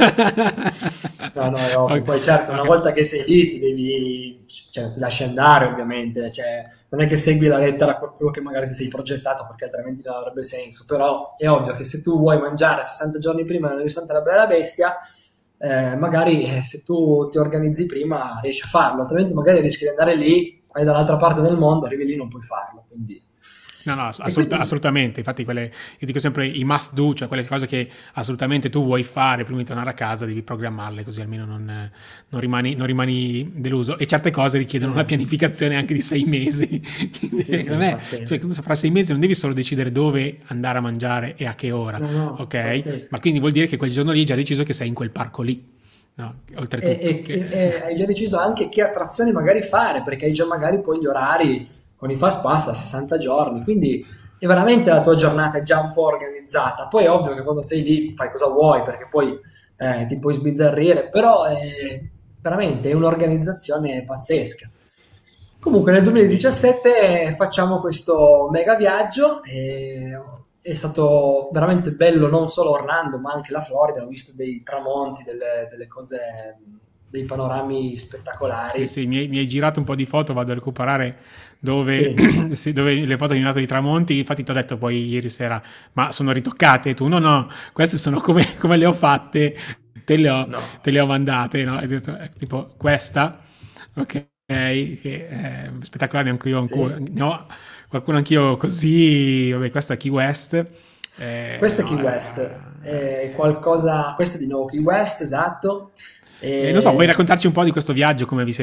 No, no, è ovvio. Ok, Poi certo, una ok. volta che sei lì ti devi, cioè, ti lasci andare ovviamente, cioè, non è che segui la lettera a quello che magari ti sei progettato perché altrimenti non avrebbe senso, però è ovvio che se tu vuoi mangiare sessanta giorni prima nel ristorante della Bella e la Bestia, eh, magari eh, se tu ti organizzi prima riesci a farlo, altrimenti magari rischi di andare lì, vai dall'altra parte del mondo, arrivi lì e non puoi farlo, quindi. No, no, E assolut- quindi assolutamente. Infatti, quelle, io dico sempre i must do, cioè quelle cose che assolutamente tu vuoi fare prima di tornare a casa, devi programmarle così almeno non, non rimani, non rimani deluso. E certe cose richiedono una esatto. pianificazione anche di sei mesi. Quindi, Sì, secondo sì, me, cioè, pazzesco. tu fra sei mesi non devi solo decidere dove andare a mangiare e a che ora, No, no, ok? Ma pazzesco. quindi vuol dire che quel giorno lì hai già deciso che sei in quel parco lì, no? E, Oltretutto. e- Che, e- e hai già deciso anche che attrazioni magari fare, perché hai già magari poi gli orari con i Fast Pass a sessanta giorni, quindi è veramente la tua giornata è già un po' organizzata. Poi è ovvio che quando sei lì fai cosa vuoi, perché poi eh, ti puoi sbizzarrire, però è, veramente è un'organizzazione pazzesca. Comunque nel quindi duemiladiciassette facciamo questo mega viaggio e è stato veramente bello non solo Orlando ma anche la Florida, ho visto dei tramonti, delle, delle cose, dei panorami sì, spettacolari. sì, mi hai, mi hai girato un po' di foto, vado a recuperare dove, Sì, sì, dove le foto di Nato di tramonti. Infatti ti ho detto poi ieri sera, ma sono ritoccate? E tu, no, no, queste sono come, come le ho fatte, te le ho, no, te le ho mandate, no? E ho detto, eh, tipo, questa, ok, che è spettacolare, anche io ancora, sì. ne ho qualcuno anch'io così, vabbè, questo è Key West, eh, Questo è no, Key West, eh, è qualcosa, questo è di nuovo Key West, esatto. eh, non so, vuoi E, raccontarci un po' di questo viaggio, come vi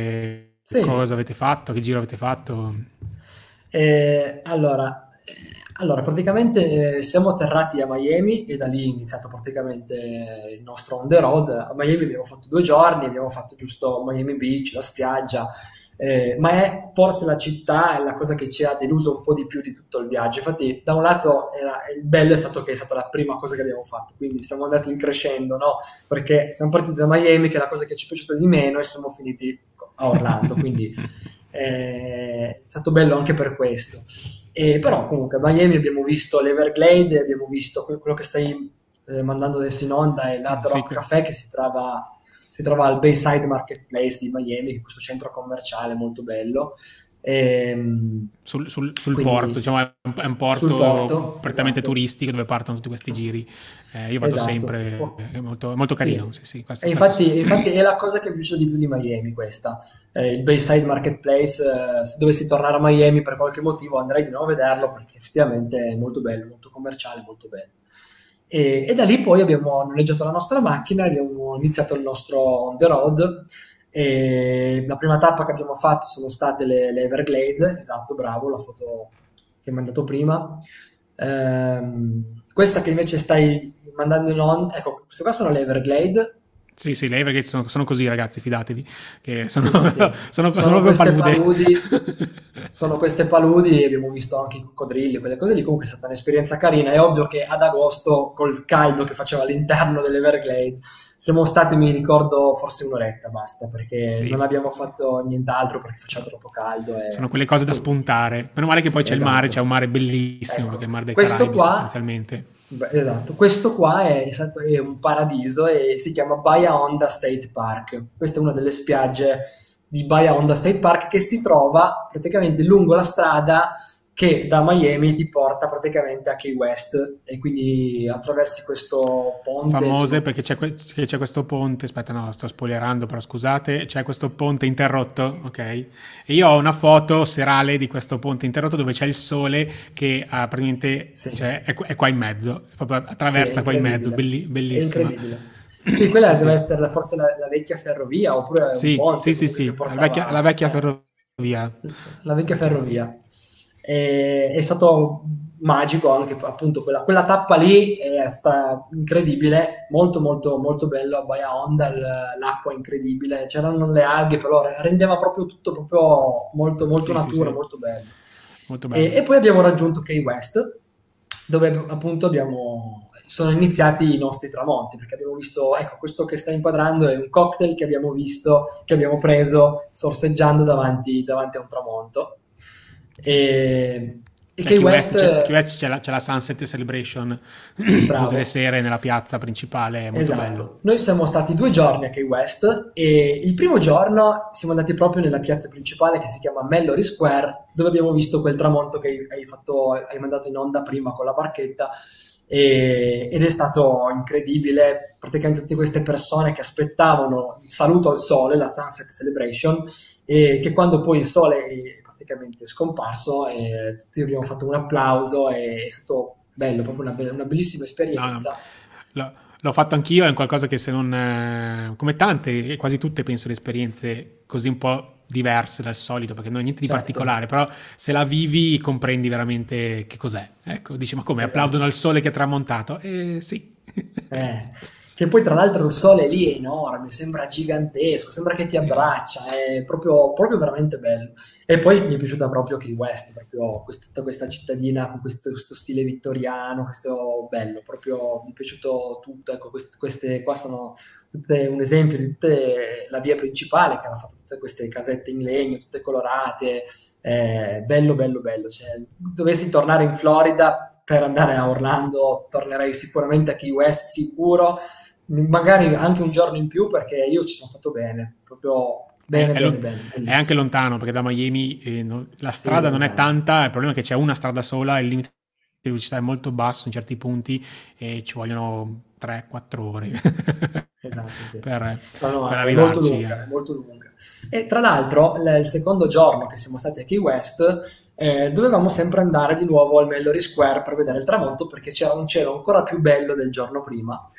siete, sì, cosa avete fatto, che giro avete fatto? Eh, allora, Allora, praticamente eh, siamo atterrati a Miami e da lì è iniziato praticamente il nostro on the road. A Miami abbiamo fatto due giorni, abbiamo fatto giusto Miami Beach, la spiaggia, eh, ma è forse la città, è la cosa che ci ha deluso un po' di più di tutto il viaggio. Infatti, da un lato era- il bello è stato che è stata la prima cosa che abbiamo fatto, quindi siamo andati in crescendo, no? Perché siamo partiti da Miami, che è la cosa che ci è piaciuta di meno, e siamo finiti a Orlando, quindi eh, è stato bello anche per questo. E però comunque a Miami abbiamo visto l'Everglade, abbiamo visto que- quello che stai eh, mandando adesso in onda è l'Hard Sì, Rock que- Café che si trova, si trova al Bayside Marketplace di Miami, che è questo centro commerciale molto bello. Ehm, sul, sul- sul porto, quindi diciamo, è un, è un sul porto porto, prettamente esatto, turistico dove partono tutti questi giri. Eh, io vado esatto. sempre, Po- è molto, è molto carino, sì. sì, sì, E questo, questo sì. infatti, infatti è la cosa che mi piace di più di Miami questa. Eh, il Bayside Marketplace, eh, se dovessi tornare a Miami per qualche motivo andrei di nuovo a vederlo perché effettivamente è molto bello, molto commerciale, molto bello. E, e da lì poi abbiamo noleggiato la nostra macchina, abbiamo iniziato il nostro on the road. E la prima tappa che abbiamo fatto sono state le, le Everglades, esatto, bravo, la foto che mi hai mandato prima. Ehm, questa che invece stai mandando in on, ecco, queste qua sono le Everglade. Sì, sì, le Everglades sono, sono così, ragazzi, fidatevi, che sono, Sì, sì, sì. sono, sono Sono proprio queste palude. paludi, sono queste paludi, abbiamo visto anche i coccodrilli, quelle cose lì, comunque è stata un'esperienza carina. È ovvio che ad agosto, col caldo che faceva all'interno delle Everglade, siamo stati, mi ricordo, forse un'oretta, basta, perché Sì, non sì, abbiamo sì. fatto nient'altro perché faceva troppo caldo Sono e... quelle cose da spuntare. Meno male che poi c'è il mare, c'è Esatto. un mare bellissimo, perché è Ecco, il mare dei questo Caraibi qua, sostanzialmente. beh, esatto, questo qua è, esatto, è un paradiso e si chiama Bahia Honda State Park. Questa è una delle spiagge di Bahia Honda State Park che si trova praticamente lungo la strada che da Miami ti porta praticamente a Key West e quindi attraversi questo ponte. Famose Sono... perché c'è, que- che c'è questo ponte, aspetta no, sto spoilerando però scusate, c'è questo ponte interrotto, ok? E io ho una foto serale di questo ponte interrotto dove c'è il sole che ah, praticamente Sì. cioè, è, è qua in mezzo, proprio Sì, è attraversa qua in mezzo, incredibile, belli- è bellissima. incredibile. Sì, quella Sì, deve sì, essere forse la, la vecchia ferrovia oppure un sì, ponte sì, sì, comunque che sì, la vecchia, la portava vecchia eh, ferrovia. la vecchia Ok. ferrovia. E- è stato magico anche appunto quella, quella tappa lì è stata incredibile, molto molto molto bello a Baia Honda, l- l'acqua incredibile, c'erano le alghe, però rendeva proprio tutto proprio molto molto Sì, sì, natura, sì, molto bello. molto E, bello. e poi abbiamo raggiunto Key West, dove appunto abbiamo, sono iniziati i nostri tramonti, perché abbiamo visto, ecco, questo che sta inquadrando è un cocktail che abbiamo visto, che abbiamo preso sorseggiando davanti, davanti a un tramonto. E, e Che a Key Key West West, c'è, a Key West c'è la, c'è la Sunset Celebration tutte le bravo, sere nella piazza principale, è molto bello. esatto. Noi siamo stati due giorni a Key West e il primo giorno siamo andati proprio nella piazza principale che si chiama Mallory Square, dove abbiamo visto quel tramonto che hai, hai fatto, hai mandato in onda prima con la barchetta e- ed è stato incredibile. Praticamente tutte queste persone che aspettavano il saluto al sole, la Sunset Celebration, e che quando poi il sole è praticamente scomparso, e tutti abbiamo fatto un applauso, e è stato bello, proprio una, be- una bellissima No, no, esperienza. l'ho, l'ho fatto anch'io, è un qualcosa che se non... eh, come tante, e quasi tutte penso le esperienze così un po' diverse dal solito, perché non è niente di Certo, particolare, però se la vivi comprendi veramente che cos'è. Ecco, dici, ma come, applaudono esatto. al sole che è tramontato? Eh sì. Eh, che poi tra l'altro il sole lì è enorme, sembra gigantesco, sembra che ti Sì. abbraccia, è proprio, proprio veramente bello. E poi mi è piaciuta proprio Key West, proprio quest- tutta questa cittadina con questo, questo stile vittoriano, questo bello, proprio mi è piaciuto tutto. Ecco, quest- queste qua sono tutte un esempio di tutte la via principale che hanno fatto tutte queste casette in legno, tutte colorate, eh, bello, bello, bello. Cioè, dovessi tornare in Florida per andare a Orlando, tornerei sicuramente a Key West, sicuro, magari anche un giorno in più perché io ci sono stato bene, proprio È, bene, è bene, lo- bene, è anche bellissimo. lontano perché da Miami eh, no- la Sì, strada non è lontano. tanta, il problema è che c'è una strada sola, il limite di velocità è molto basso in certi punti e ci vogliono tre quattro ore Esatto, sì. per, No, no, per è molto arrivarci. lunga, è eh. molto lunga. E tra l'altro, l- il secondo giorno che siamo stati a Key West, eh, dovevamo sempre andare di nuovo al Mallory Square per vedere il tramonto perché c'era un cielo ancora più bello del giorno prima.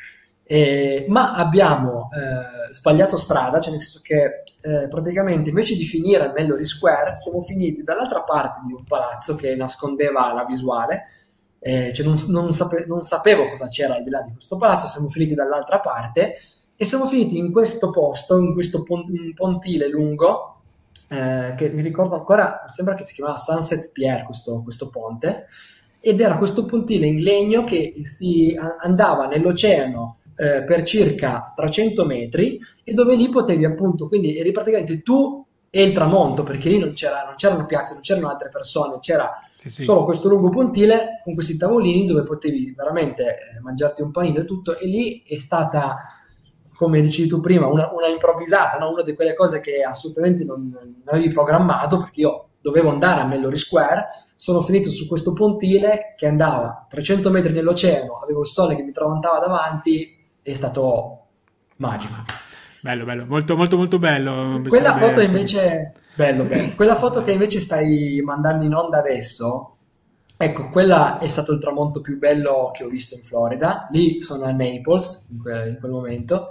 E- ma abbiamo eh, sbagliato strada, cioè nel senso che eh, praticamente invece di finire al Mallory Square siamo finiti dall'altra parte di un palazzo che nascondeva la visuale, eh, cioè non, non sape- non sapevo cosa c'era al di là di questo palazzo, siamo finiti dall'altra parte e siamo finiti in questo posto, in questo pon- un pontile lungo, eh, che mi ricordo ancora, mi sembra che si chiamava Sunset Pier, questo, questo ponte, ed era questo pontile in legno che si a- andava nell'oceano eh, per circa trecento metri e dove lì potevi appunto, quindi eri praticamente tu e il tramonto, perché lì non c'era, non c'erano piazze, non c'erano altre persone, c'era Sì, sì. solo questo lungo pontile con questi tavolini dove potevi veramente eh, mangiarti un panino e tutto, e lì è stata, come dicevi tu prima, una, una improvvisata, no? Una di quelle cose che assolutamente non, non avevi programmato, perché io dovevo andare a Mallory Square, sono finito su questo pontile che andava trecento metri nell'oceano, avevo il sole che mi tramontava davanti, è stato magico. Bello, bello, molto, molto, molto bello. Mi Quella piacerebbe foto essere. invece, bello, bello. Quella foto che invece stai mandando in onda adesso, ecco, quella è stato il tramonto più bello che ho visto in Florida. Lì sono a Naples in quel, in quel momento.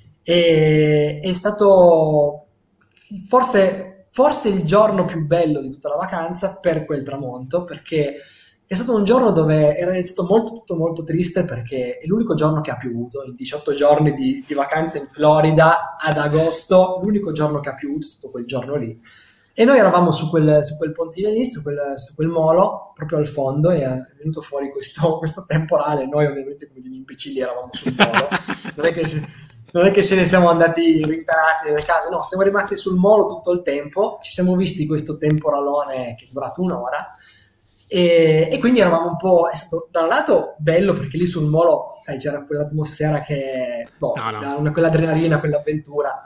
E è stato forse, forse il giorno più bello di tutta la vacanza per quel tramonto, perché è stato un giorno dove era iniziato molto, tutto molto triste perché è l'unico giorno che ha piovuto, in diciotto giorni di, di vacanze in Florida ad agosto, l'unico giorno che ha piovuto è stato quel giorno lì. E noi eravamo su quel, su quel pontile lì, su quel, su quel molo, proprio al fondo, e è venuto fuori questo, questo temporale. Noi ovviamente come degli imbecilli eravamo sul molo, non è che, se- non è che se ne siamo andati rintanati nelle case, no, siamo rimasti sul molo tutto il tempo, ci siamo visti questo temporalone che è durato un'ora, e, e quindi eravamo un po', è stato da un lato bello perché lì sul molo, sai, c'era quell'atmosfera che, boh, No, no. da- una- quell'adrenalina, quell'avventura.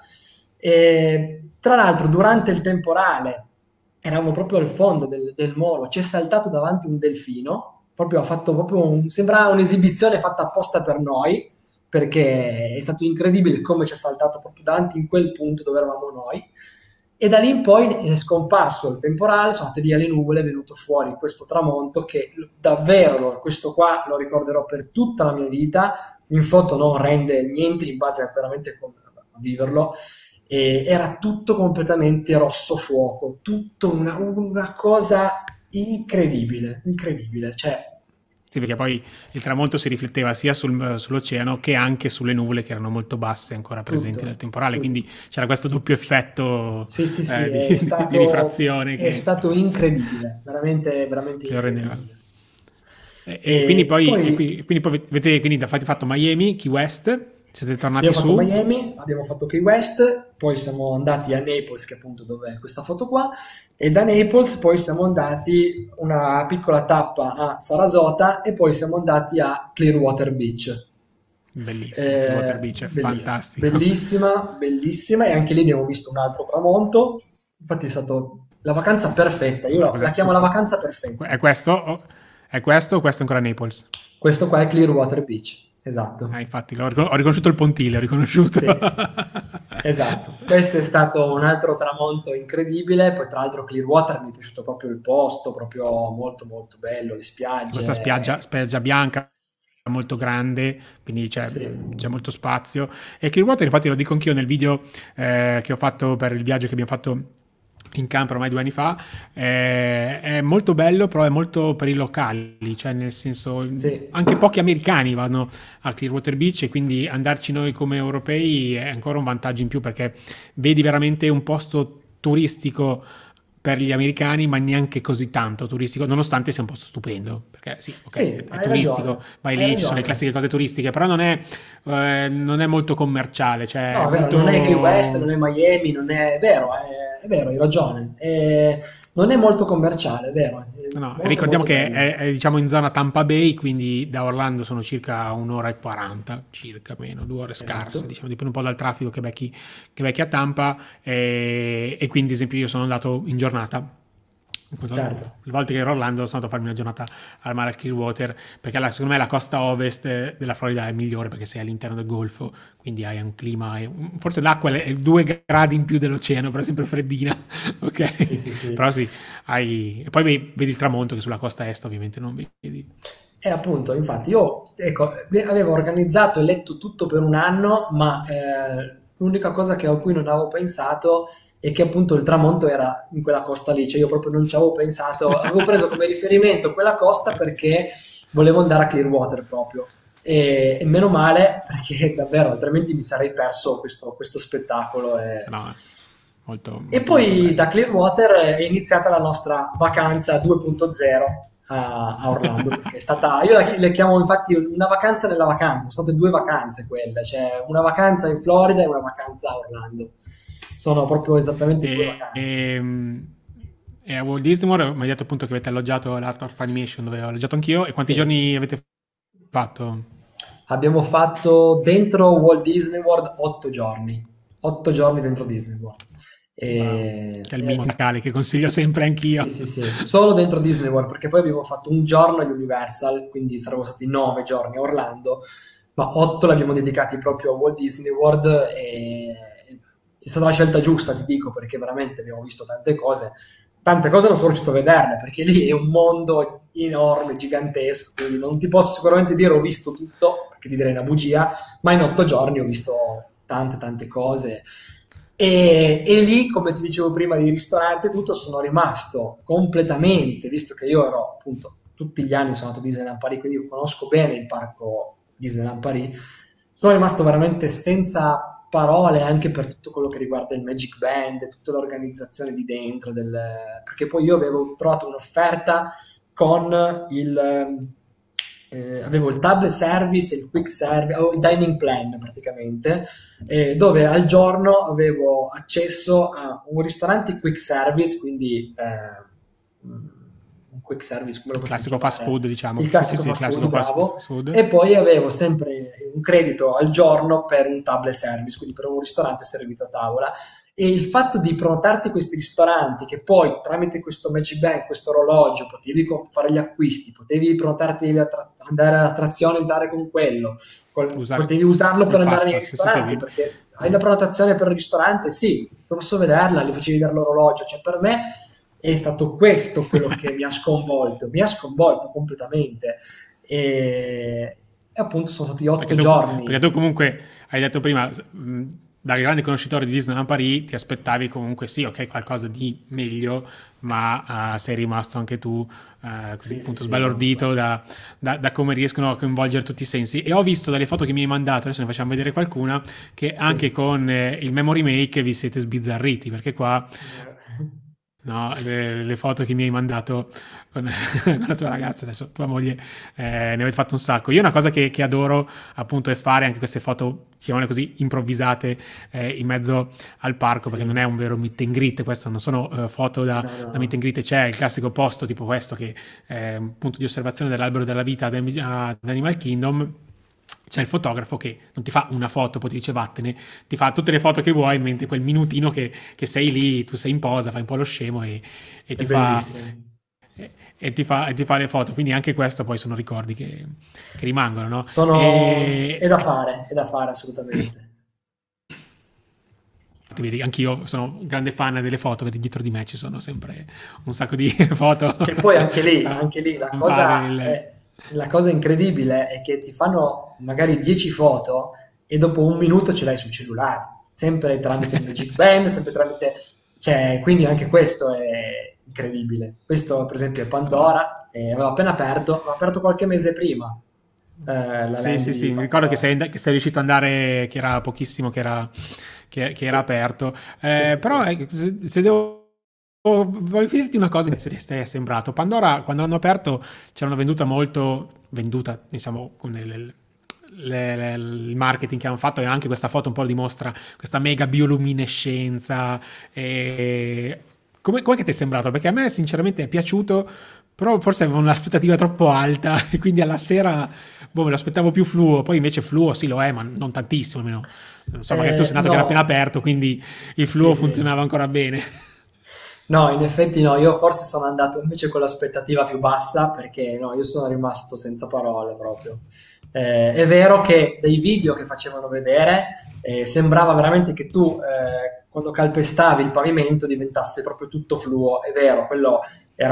E, tra l'altro, durante il temporale, eravamo proprio al fondo del, del molo, ci è saltato davanti un delfino, proprio ha fatto proprio un, sembra un'esibizione fatta apposta per noi, perché è stato incredibile come ci è saltato proprio davanti in quel punto dove eravamo noi. E da lì in poi è scomparso il temporale, sono andate via le nuvole, è venuto fuori questo tramonto che davvero, lo- questo qua lo ricorderò per tutta la mia vita, in foto non rende niente in base a veramente com- a viverlo, e era tutto completamente rosso fuoco, tutto una, una cosa incredibile, incredibile, cioè Sì, perché poi il tramonto si rifletteva sia sul- sull'oceano che anche sulle nuvole che erano molto basse ancora presenti nel tutto, temporale, tutto. quindi c'era questo doppio effetto Sì, sì, sì, eh, di, è di stato, rifrazione è che, stato incredibile, veramente, veramente che lo rendeva. incredibile. E, e quindi E, e poi, e poi qui- quindi poi avete quindi avete fatto Miami, Key West, siete tornati abbiamo fatto su. Miami, abbiamo fatto Key West, poi siamo andati a Naples, che è appunto dove è questa foto qua, e da Naples poi siamo andati una piccola tappa a Sarasota e poi siamo andati a Clearwater Beach. Bellissimo, Clearwater Eh, Beach è bellissima, fantastico. bellissima, bellissima, e anche lì abbiamo visto un altro tramonto. Infatti è stata la vacanza perfetta, io Cosa, la, la cos'è? chiamo Qu- la qu- vacanza perfetta. È questo? O- È questo o questo è ancora Naples? Questo qua è Clearwater Beach, Ah, esatto. infatti, l'ho ricon- ho riconosciuto il pontile, ho riconosciuto. Sì, esatto. Questo è stato un altro tramonto incredibile. Poi, tra l'altro, Clearwater mi è piaciuto proprio il posto, proprio molto, molto bello, le Questa spiaggia, spiagge. spiaggia bianca molto grande, quindi c'è, Sì, c'è molto spazio. E Clearwater, infatti, lo dico anch'io nel video eh, che ho fatto per il viaggio che abbiamo fatto in campo ormai due anni fa, eh, è molto bello, però è molto per i locali, cioè nel senso sì, anche pochi americani vanno a Clearwater Beach e quindi andarci noi come europei è ancora un vantaggio in più perché vedi veramente un posto turistico per gli americani, ma neanche così tanto turistico, nonostante sia un posto stupendo, perché sì, ok, è, sì, è hai turistico, ragione, vai hai lì, ci sono le ragione. classiche cose turistiche, però non è, eh, non è molto commerciale, cioè è No, è vero, non è Key West, non molto. è Miami, non è, è vero, è, è vero, hai ragione. È- non è molto commerciale, è vero, è No, no, molto ricordiamo molto che bello. è, è, diciamo in zona Tampa Bay, quindi da Orlando sono circa un'ora e quaranta, circa meno, due ore Esatto, scarse, diciamo, dipende un po' dal traffico che becchi, che becchi a Tampa e, e quindi, ad esempio, io sono andato in giornata. certo, Le volte che ero a Orlando sono andato a farmi una giornata al mare a Clearwater perché la, secondo me la costa ovest eh, della Florida è migliore perché sei all'interno del golfo, quindi hai un clima, hai un- forse l'acqua è due gradi in più dell'oceano, però è sempre freddina, sì, ok? sì, Però sì. sì, hai. E poi vedi, vedi il tramonto che sulla costa est ovviamente non vedi. E appunto, infatti, io ecco, avevo organizzato e letto tutto per un anno, ma eh, l'unica cosa che, a cui non avevo pensato è che appunto il tramonto era in quella costa lì, cioè io proprio non ci avevo pensato, avevo preso come riferimento quella costa perché volevo andare a Clearwater proprio. E, e meno male, perché davvero altrimenti mi sarei perso questo, questo spettacolo. E... No, molto, E molto, molto poi bello. da Clearwater è iniziata la nostra vacanza due punto zero a, a Orlando, perché è stata, io la- le chiamo infatti una vacanza nella vacanza, sono state due vacanze quelle, cioè una vacanza in Florida e una vacanza a Orlando. Sono proprio esattamente due E, vacanze. e, e a Walt Disney World mi hai detto appunto che avete alloggiato all'Art of Animation dove ho alloggiato anch'io, e quanti Sì. giorni avete fatto? Abbiamo fatto dentro Walt Disney World otto giorni, otto giorni dentro Disney World. Wow, E, che è il e- minimo Natale che consiglio sempre sì, anch'io. sì, sì, solo dentro Disney World, perché poi abbiamo fatto un giorno all'Universal, quindi sarebbero stati nove giorni a Orlando, ma otto l'abbiamo dedicati proprio a Walt Disney World e è stata la scelta giusta, ti dico, perché veramente abbiamo visto tante cose. Tante cose non sono riuscito a vederle, perché lì è un mondo enorme, gigantesco, quindi non ti posso sicuramente dire ho visto tutto, perché ti direi una bugia, ma in otto giorni ho visto tante, tante cose. E, e lì, come ti dicevo prima, di ristorante e tutto, sono rimasto completamente, visto che io ero appunto tutti gli anni sono andato a Disneyland Paris, quindi io conosco bene il parco Disneyland Paris, sono rimasto veramente senza parole anche per tutto quello che riguarda il Magic Band, tutta l'organizzazione di dentro, del... perché poi io avevo trovato un'offerta con il... eh, avevo il table service, il quick service, o il dining plan praticamente, eh, dove al giorno avevo accesso a un ristorante quick service, quindi eh, un quick service, come lo Il possiamo classico fast chiamare? food, diciamo. Il Sì, sì, classico sì, il fast food, classico fast bravo, fast food. e poi avevo sempre un credito al giorno per un table service, quindi per un ristorante servito a tavola. E il fatto di prenotarti questi ristoranti, che poi tramite questo Magic Bank, questo orologio, potevi co- fare gli acquisti, potevi prenotarti l'attra- andare all'attrazione, andare con quello, col- Usare potevi usarlo col per andare fast nei pass. Sì, sì, ristoranti, vi- perché hai la prenotazione per il ristorante, sì, posso vederla, li facevi vedere l'orologio, cioè per me è stato questo quello che mi ha sconvolto, mi ha sconvolto completamente. E, e appunto sono stati Perché otto tu, perché giorni. tu comunque hai detto prima, mh, da grande conoscitore di Disneyland Paris, ti aspettavi comunque sì, ok, qualcosa di meglio, ma uh, sei rimasto anche tu uh, così Sì, sì, appunto sì, non so. sbalordito da, da, da come riescono a coinvolgere tutti i sensi. E ho visto dalle foto che mi hai mandato, adesso ne facciamo vedere qualcuna, che anche Sì. con eh, il Memory Make vi siete sbizzarriti, perché qua no, le, le foto che mi hai mandato con, con la tua ragazza, adesso tua moglie, eh, ne avete fatto un sacco. Io una cosa che, che adoro appunto è fare anche queste foto, chiamiamole così, improvvisate eh, in mezzo al parco, perché Sì. non è un vero meet and greet, queste non sono eh, foto da, No, no, da meet and no. greet, c'è il classico posto tipo questo che è un punto di osservazione dell'albero della vita ad ad Animal Kingdom. C'è il fotografo che non ti fa una foto, poi ti dice vattene, ti fa tutte le foto che vuoi, mentre quel minutino che, che sei lì, tu sei in posa, fai un po' lo scemo e, e È ti fa, bellissimo. e, e ti fa, e ti fa le foto. Quindi anche questo poi sono ricordi che, che rimangono, no? Sono... È E, da fare, è da fare assolutamente. vedi, anch'io sono un grande fan delle foto, vedi dietro di me ci sono sempre un sacco di foto Che poi anche lì, anche lì la stampate cosa, nel... è- la cosa incredibile è che ti fanno magari dieci foto e dopo un minuto ce l'hai sul cellulare, sempre tramite il Magic Band, sempre tramite... Cioè, quindi anche questo è incredibile. Questo, per esempio, è Pandora, e avevo appena aperto, avevo aperto qualche mese prima, eh, la Sì, land sì, di sì, mi ricordo che Pandora. sei, che sei riuscito ad andare, che era pochissimo, che era, che, che era Sì, aperto. sì, Eh, sì, però sì. eh, se, se devo... Voglio dirti una cosa che ti è sembrato. Pandora, quando l'hanno aperto, c'erano venduta molto, venduta, diciamo, con il, il- le- le- il marketing che hanno fatto e anche questa foto un po' dimostra questa mega bioluminescenza. E... Come, come che ti è sembrato? Perché a me sinceramente è piaciuto, però forse avevo un'aspettativa troppo alta e quindi alla sera boh, me lo aspettavo più fluo, poi invece fluo sì lo è, ma non tantissimo almeno. Non so, magari tu sei Eh, nato che era appena no, aperto, quindi il sì, fluo sì. funzionava ancora bene. No, in effetti no, io forse sono andato invece con l'aspettativa più bassa perché no, io sono rimasto senza parole proprio. Eh, è vero che dei video che facevano vedere eh, sembrava veramente che tu eh, quando calpestavi il pavimento diventasse proprio tutto fluo, è vero, quello era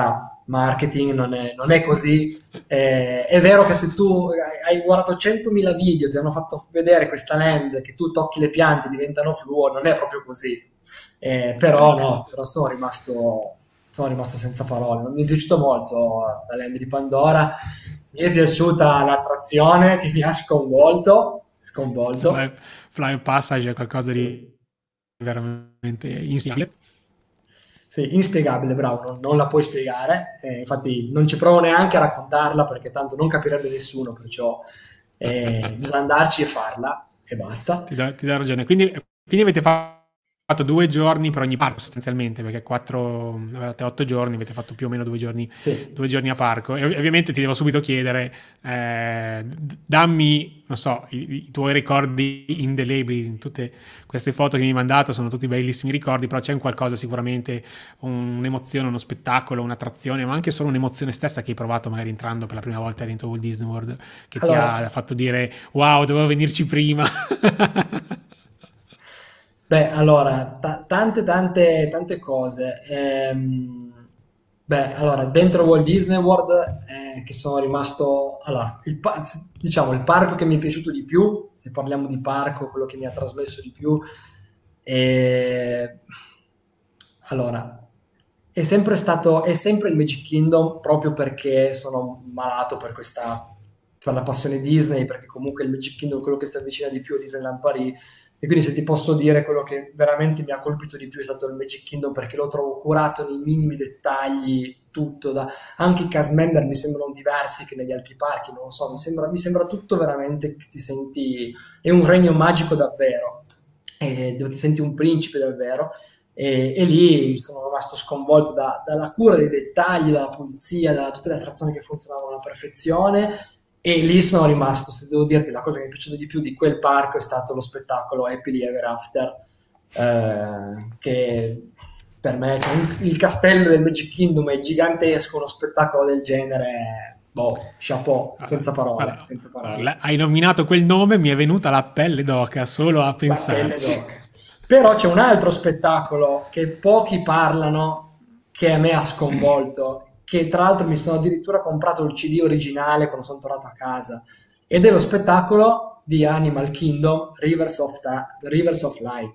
marketing non è, non è così. Eh, è vero che se tu hai guardato centomila video, ti hanno fatto vedere questa land, che tu tocchi le piante e diventano fluo, non è proprio così. Eh, però no, però sono rimasto, sono rimasto senza parole. Non mi è piaciuto molto la land di Pandora, mi è piaciuta l'attrazione che mi ha sconvolto, sconvolto. Fly, Fly Passage è qualcosa Sì. di veramente inspiegabile. Sì, inspiegabile, bravo, non, non la puoi spiegare, eh, infatti non ci provo neanche a raccontarla perché tanto non capirebbe nessuno, perciò eh, bisogna andarci e farla e basta. Ti do, ti do ragione. Quindi, quindi avete fatto due giorni per ogni parco sostanzialmente, perché quattro, avete otto giorni, avete fatto più o meno due giorni, Sì. due giorni a parco. E ovviamente ti devo subito chiedere, eh, dammi, non so, i, i tuoi ricordi indelebili in tutte queste foto che mi hai mandato, sono tutti bellissimi ricordi, però c'è un qualcosa sicuramente, un'emozione, uno spettacolo, un'attrazione, ma anche solo un'emozione stessa che hai provato magari entrando per la prima volta dentro Walt Disney World, che Allora, ti ha fatto dire wow, dovevo venirci prima. beh, allora, ta- tante, tante, tante cose. Ehm, beh, allora, dentro Walt Disney World, eh, che sono rimasto... Allora, il, pa- s- diciamo, il parco che mi è piaciuto di più, se parliamo di parco, quello che mi ha trasmesso di più, è... Allora, è sempre stato, è sempre il Magic Kingdom proprio perché sono malato per questa, per la passione Disney, perché comunque il Magic Kingdom è quello che si avvicina di più a Disneyland Paris. E quindi se ti posso dire quello che veramente mi ha colpito di più è stato il Magic Kingdom perché lo trovo curato nei minimi dettagli, tutto, da, anche i cast member mi sembrano diversi che negli altri parchi, non lo so, mi sembra, mi sembra tutto veramente che ti senti, è un regno magico davvero, e dove ti senti un principe davvero. E, e lì sono rimasto sconvolto da- dalla cura dei dettagli, dalla pulizia, da tutte le attrazioni che funzionavano alla perfezione. E lì sono rimasto, se devo dirti, la cosa che mi è piaciuta di più di quel parco è stato lo spettacolo Happily Ever After, eh, che per me, cioè, il il castello del Magic Kingdom è gigantesco, uno spettacolo del genere, boh, chapeau, senza parole, Guarda, senza parole. guarda, hai nominato quel nome, mi è venuta la pelle d'oca solo a La pelle pensarci. d'oca. Però c'è un altro spettacolo che pochi parlano, che a me ha sconvolto, che tra l'altro mi sono addirittura comprato il C D originale quando sono tornato a casa, ed è lo spettacolo di Animal Kingdom, Rivers of, Ta- Rivers of Light.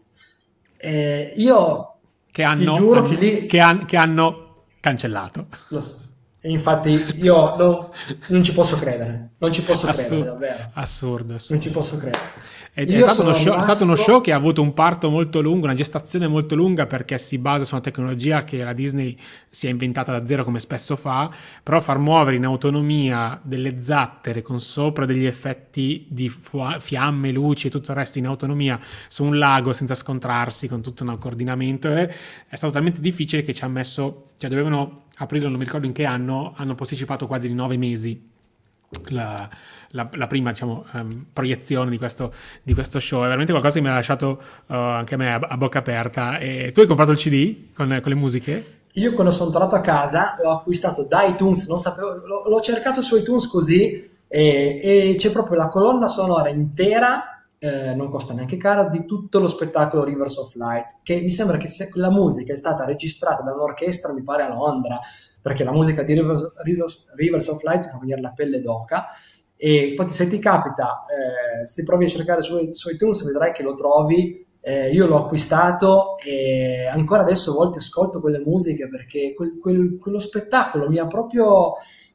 Eh, io Che ti hanno, giuro che han- lì, che han- che hanno cancellato. lo so. E infatti io non, non ci posso credere, non ci posso credere Assu- davvero, assurdo, non ci assurdo. posso credere. Ed è Io stato uno sono show, è stato uno show rimasto... che ha avuto un parto molto lungo, una gestazione molto lunga perché si basa su una tecnologia che la Disney si è inventata da zero come spesso fa, però far muovere in autonomia delle zattere con sopra degli effetti di fua- fiamme, luci e tutto il resto in autonomia su un lago senza scontrarsi con tutto un coordinamento eh, è stato talmente difficile che ci ha messo, cioè dovevano aprirlo, non mi ricordo in che anno, hanno posticipato quasi di nove mesi la, la- la prima diciamo, ehm, proiezione di questo, di questo show. È veramente qualcosa che mi ha lasciato eh, anche a me a, a bocca aperta. E tu hai comprato il C D con, con le musiche? Io quando sono tornato a casa l'ho acquistato da iTunes, non sapevo, l'ho, l'ho cercato su iTunes così e, e c'è proprio la colonna sonora intera, eh, non costa neanche caro, di tutto lo spettacolo Rivers of Light, che mi sembra che sia, la musica è stata registrata da un'orchestra, mi pare a Londra, perché la musica di Rivers, Rivers- Rivers of Light fa venire la pelle d'oca. E infatti se ti capita, eh, se provi a cercare su, su iTunes vedrai che lo trovi. Eh, io l'ho acquistato e ancora adesso a volte ascolto quelle musiche perché quel- quel- quello spettacolo mi ha proprio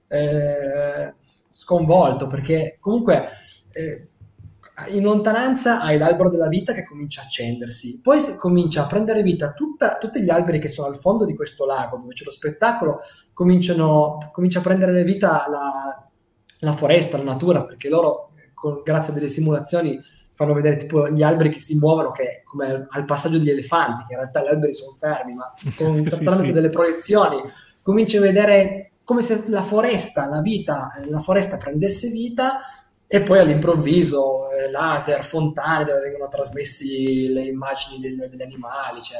eh, sconvolto perché comunque eh, in lontananza hai l'albero della vita che comincia a accendersi, poi se- comincia a prendere vita tutta- tutti gli alberi che sono al fondo di questo lago dove c'è lo spettacolo, cominciano, comincia a prendere vita la, la foresta, la natura, perché loro, con- grazie a delle simulazioni, fanno vedere tipo gli alberi che si muovono, che come al passaggio degli elefanti, che in realtà gli alberi sono fermi, ma con, Sì, tramite sì. delle proiezioni cominci a vedere come se la foresta, la vita, la foresta prendesse vita e poi all'improvviso eh, laser, fontane dove vengono trasmessi le immagini del- degli animali, cioè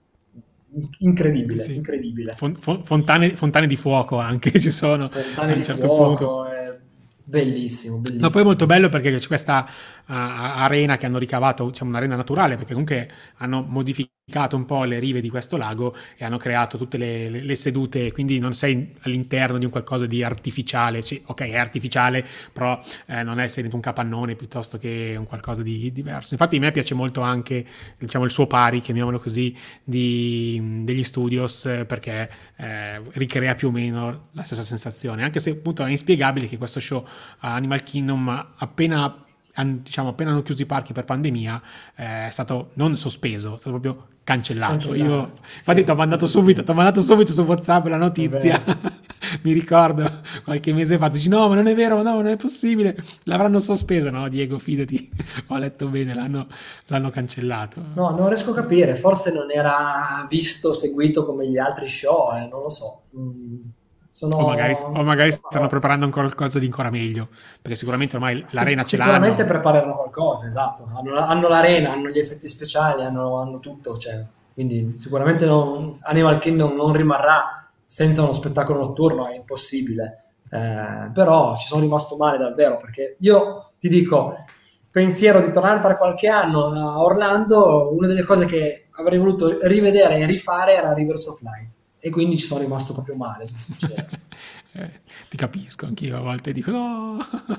incredibile, Sì. incredibile. Fon- fon- fontane, fontane di fuoco anche ci sono a Fontane un di certo punto. fuoco, è bellissimo, No, poi è bellissimo, molto bello bellissimo. perché c'è questa a- arena che hanno ricavato, diciamo, un'arena naturale, perché comunque hanno modificato un po' le rive di questo lago e hanno creato tutte le, le- le sedute, quindi non sei all'interno di un qualcosa di artificiale. Sì, ok, è artificiale, però eh, non è sei dentro un capannone piuttosto che un qualcosa di diverso. Infatti a me piace molto anche, diciamo, il suo pari, chiamiamolo così, di, degli studios, eh, perché eh, ricrea più o meno la stessa sensazione, anche se appunto è inspiegabile che questo show, uh, Animal Kingdom, appena han- diciamo, appena hanno chiuso i parchi per pandemia, eh, è stato non sospeso, è stato proprio cancellato. Io Cancellato. infatti ti ho Sì, sì, mandato sì, subito, sì, ti ho mandato subito su WhatsApp la è notizia. vero. Mi ricordo qualche mese fa, tu dici no, ma non è vero, no, non è possibile, l'avranno sospeso. No, Diego, fidati, ho letto bene, l'hanno, l'hanno cancellato. No, non riesco a capire, forse non era visto, seguito come gli altri show, eh, non lo so. Mm, O magari, o sono magari senza stanno parole. preparando ancora qualcosa di ancora meglio, perché sicuramente ormai Sic- l'arena ce sicuramente l'hanno. prepareranno qualcosa, esatto. Hanno, hanno l'arena, hanno gli effetti speciali, hanno, hanno tutto, cioè. Quindi sicuramente non- Animal Kingdom non rimarrà senza uno spettacolo notturno, è impossibile. Eh, però ci sono rimasto male davvero, perché io ti dico, pensiero di tornare tra qualche anno a Orlando, una delle cose che avrei voluto rivedere e rifare era Rivers of Light. E quindi ci sono rimasto proprio male, sono sincero. Eh, ti capisco, anch'io a volte dico no.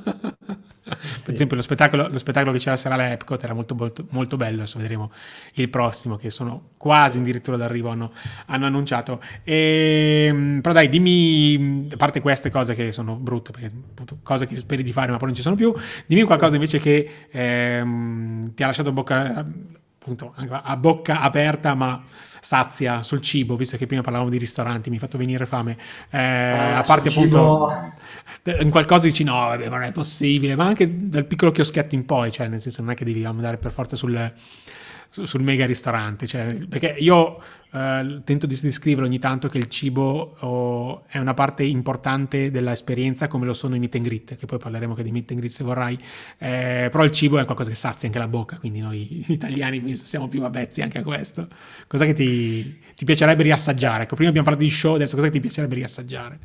Per Sì. esempio lo spettacolo, lo spettacolo che c'era sera alla Epcot era molto, molto, molto bello, adesso vedremo il prossimo che sono quasi Sì. addirittura d'arrivo, hanno, hanno annunciato. E, però dai, dimmi, a parte queste cose che sono brutte, perché appunto cose che speri di fare ma poi non ci sono più, dimmi Sì. qualcosa invece che ehm, ti ha lasciato bocca, appunto, a bocca aperta ma sazia sul cibo, visto che prima parlavamo di ristoranti, mi hai fatto venire fame. Eh, Ah, a sul parte appunto cibo. in qualcosa dici no, vabbè, ma non è possibile, ma anche dal piccolo chioschetto in poi, cioè nel senso non è che devi andare per forza sul, su- sul mega ristorante, cioè, perché io eh, tento di descrivere ogni tanto che il cibo oh, è una parte importante dell'esperienza, come lo sono i meet and greet, che poi parleremo che di meet and greet se vorrai. Eh, però il cibo è qualcosa che sazia anche la bocca, quindi noi italiani penso siamo più avvezzi anche a questo. Cosa che ti, ti piacerebbe riassaggiare? Ecco, prima abbiamo parlato di show, adesso cosa che ti piacerebbe riassaggiare?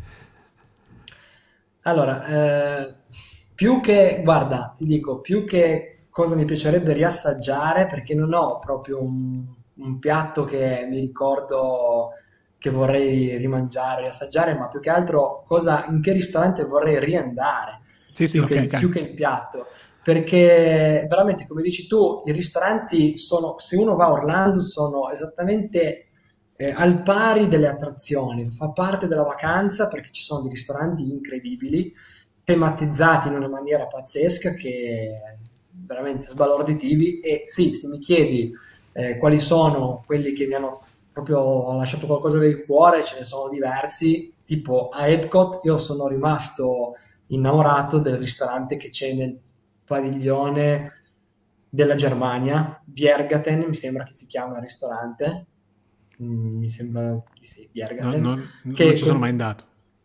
Allora, eh, più che, guarda, ti dico, più che cosa mi piacerebbe riassaggiare, perché non ho proprio un, un piatto che mi ricordo che vorrei rimangiare, riassaggiare, ma più che altro cosa, in che ristorante vorrei riandare, Sì, sì, più che ok, il, più ok. che il piatto. Perché veramente, come dici tu, i ristoranti sono, se uno va a Orlando, sono esattamente eh, al pari delle attrazioni, fa parte della vacanza perché ci sono dei ristoranti incredibili, tematizzati in una maniera pazzesca che veramente sbalorditivi. E sì, se mi chiedi eh, quali sono quelli che mi hanno proprio lasciato qualcosa del cuore, ce ne sono diversi, tipo a Epcot io sono rimasto innamorato del ristorante che c'è nel padiglione della Germania, Biergarten mi sembra che si chiama il ristorante. Mm, mi sembra di sì, No- Biergarten, non, non che ci sono mai con- andato,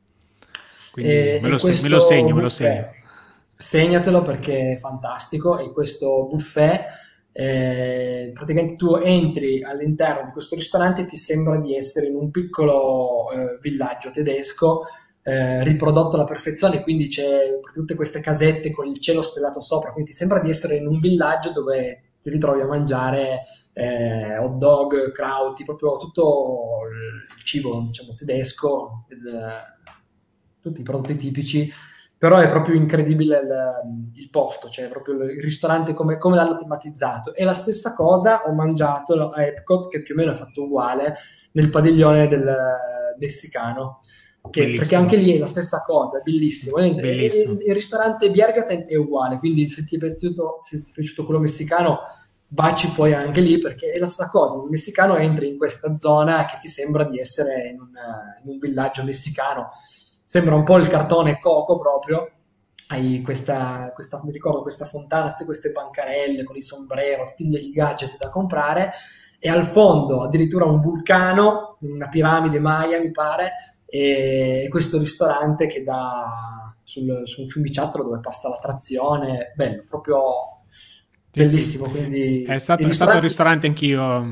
quindi e, me e lo, se- me lo questo segno, me lo segno. buffet, segnatelo perché è fantastico, e questo buffet, eh, praticamente tu entri all'interno di questo ristorante e ti sembra di essere in un piccolo eh, villaggio tedesco, eh, riprodotto alla perfezione, quindi c'è tutte queste casette con il cielo stellato sopra, quindi ti sembra di essere in un villaggio dove ti ritrovi a mangiare eh, hot dog, krauti, proprio tutto il cibo, diciamo, tedesco, ed, eh, tutti i prodotti tipici, però è proprio incredibile il, il posto, cioè proprio il ristorante come, come l'hanno tematizzato. E la stessa cosa ho mangiato a Epcot, che più o meno è fatto uguale, nel padiglione del eh, messicano. Che, perché Bellissimo, anche lì è la stessa cosa, è bellissimo. E- e- e- bellissimo. il ristorante Biergarten è uguale, quindi se ti è piaciuto, se ti è piaciuto quello messicano, baci poi anche lì perché è la stessa cosa. Il messicano entri in questa zona che ti sembra di essere in un, in un villaggio messicano, sembra un po' il cartone Coco proprio. Hai questa, questa, mi ricordo questa fontana, tutte queste bancarelle con i sombrero, tutti i gadget da comprare, e al fondo addirittura un vulcano, una piramide Maya mi pare, e questo ristorante che dà sul, su un fiumiciattolo dove passa la trazione, bello, proprio Sì, sì, bellissimo. è Quindi i stato, è stato al ristoranti, ristorante anch'io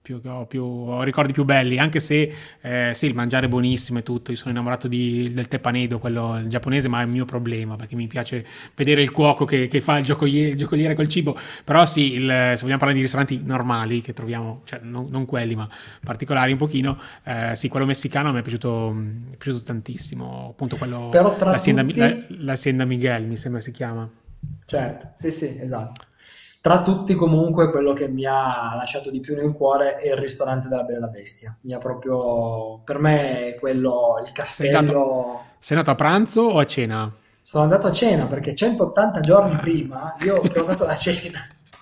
più, che ho, più, ho ricordi più belli, anche se eh, sì, il mangiare è buonissimo e tutto. Io sono innamorato di- del tepanedo, quello il giapponese, ma è il mio problema perché mi piace vedere il cuoco che, che fa il giocoliere, il giocoliere col cibo. Però sì, il- se vogliamo parlare di ristoranti normali che troviamo, cioè non, non quelli, ma particolari un pochino, eh, sì, quello messicano mi è piaciuto, mi è piaciuto tantissimo. Appunto, quello, Però tra l'Hacienda, la, tutti, l'Hacienda Miguel, mi sembra si chiama. certo, sì, sì, esatto. Tra tutti comunque quello che mi ha lasciato di più nel cuore è il ristorante della Bella e la Bestia. Mi ha proprio, per me è quello, il Sei andato, castello. sei andato a pranzo o a cena? Sono andato a cena perché centottanta giorni prima io ho prenotato la cena.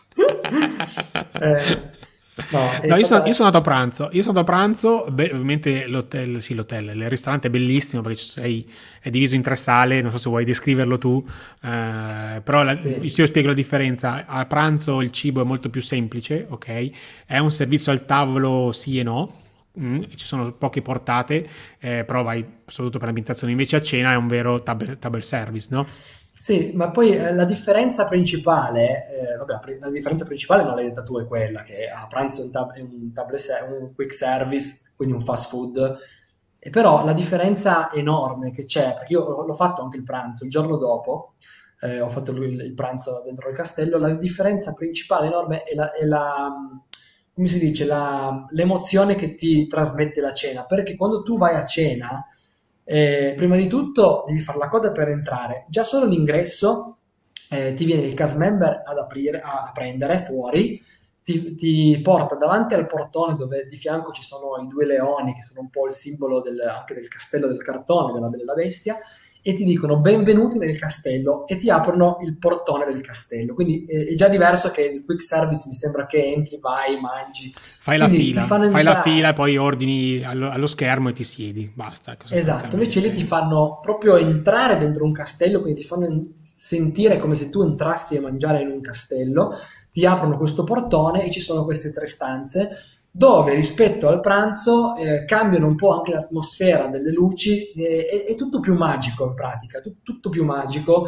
Eh, no, è No, io sono, io sono stata. andato a pranzo. Io sono andato a pranzo. Beh, ovviamente l'hotel, sì, l'hotel, il ristorante è bellissimo perché ci sei, è diviso in tre sale. Non so se vuoi descriverlo tu, eh, però la- io Sì, spiego la differenza. A pranzo il cibo è molto più semplice, ok? È un servizio al tavolo, sì e no. Mm, ci sono poche portate, eh, però vai soprattutto per l'ambientazione. Invece a cena è un vero table, table service, no? sì, ma poi eh, la differenza principale, eh, vabbè, la pri- la differenza principale non l'hai detta tu, è quella che a pranzo è un, tab- è un table se- un quick service, quindi un fast food, e però la differenza enorme che c'è, perché io l'ho fatto anche il pranzo, il giorno dopo, eh, ho fatto il, il pranzo dentro il castello, la differenza principale enorme è la, è la, come si dice, la- l'emozione che ti trasmette la cena, perché quando tu vai a cena, eh, prima di tutto devi fare la coda per entrare. Già solo l'ingresso, eh, ti viene il cast member ad aprire, a, a prendere fuori, ti, ti porta davanti al portone dove di fianco ci sono i due leoni, che sono un po' il simbolo del- anche del castello del cartone, della Bella e la Bestia, e ti dicono benvenuti nel castello e ti aprono il portone del castello. Quindi eh, è già diverso che il quick service, mi sembra che entri, vai, mangi. Fai la Quindi ti fila, fanno fai la fila e entrare. poi ordini allo, allo schermo e ti siedi. Basta, ecco, Esatto, invece lì ti sostanzialmente. fanno proprio entrare dentro un castello, quindi ti fanno en- sentire come se tu entrassi a mangiare in un castello, ti aprono questo portone e ci sono queste tre stanze dove rispetto al pranzo eh, cambiano un po' anche l'atmosfera delle luci, eh, è, è tutto più magico in pratica, tut- tutto più magico,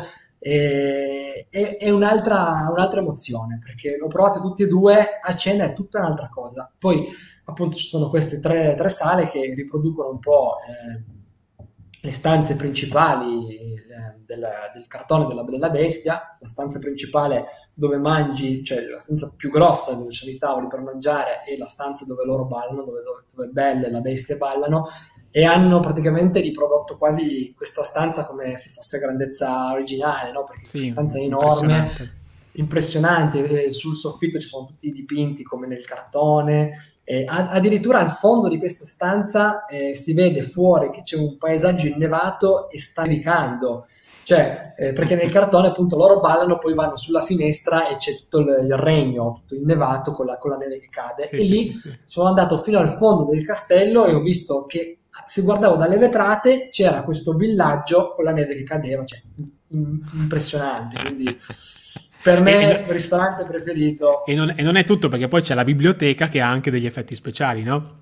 eh, è, è un'altra, un'altra emozione perché l'ho provate tutti e due, a cena è tutta un'altra cosa. Poi appunto ci sono queste tre, tre sale che riproducono un po' eh, le stanze principali eh, del, del cartone della Bella Bestia, la stanza principale dove mangi, cioè la stanza più grossa dove ci sono i tavoli per mangiare e la stanza dove loro ballano, dove, dove, dove Belle e la bestia ballano, e hanno praticamente riprodotto quasi questa stanza come se fosse grandezza originale, no? Perché questa Sì, stanza è enorme, impressionante. impressionante, e sul soffitto ci sono tutti i dipinti come nel cartone, eh, a- addirittura al fondo di questa stanza eh, si vede fuori che c'è un paesaggio innevato e sta nevicando. Cioè, eh, perché nel cartone appunto loro ballano, poi vanno sulla finestra e c'è tutto il, il regno, tutto innevato con la, con la neve che cade. Sì, E sì, sì, lì sì. sono andato fino al fondo del castello e ho visto che se guardavo dalle vetrate c'era questo villaggio con la neve che cadeva, cioè im- impressionante. Quindi per E, e no- me ristorante e preferito. non, e non è tutto perché poi c'è la biblioteca che ha anche degli effetti speciali, no?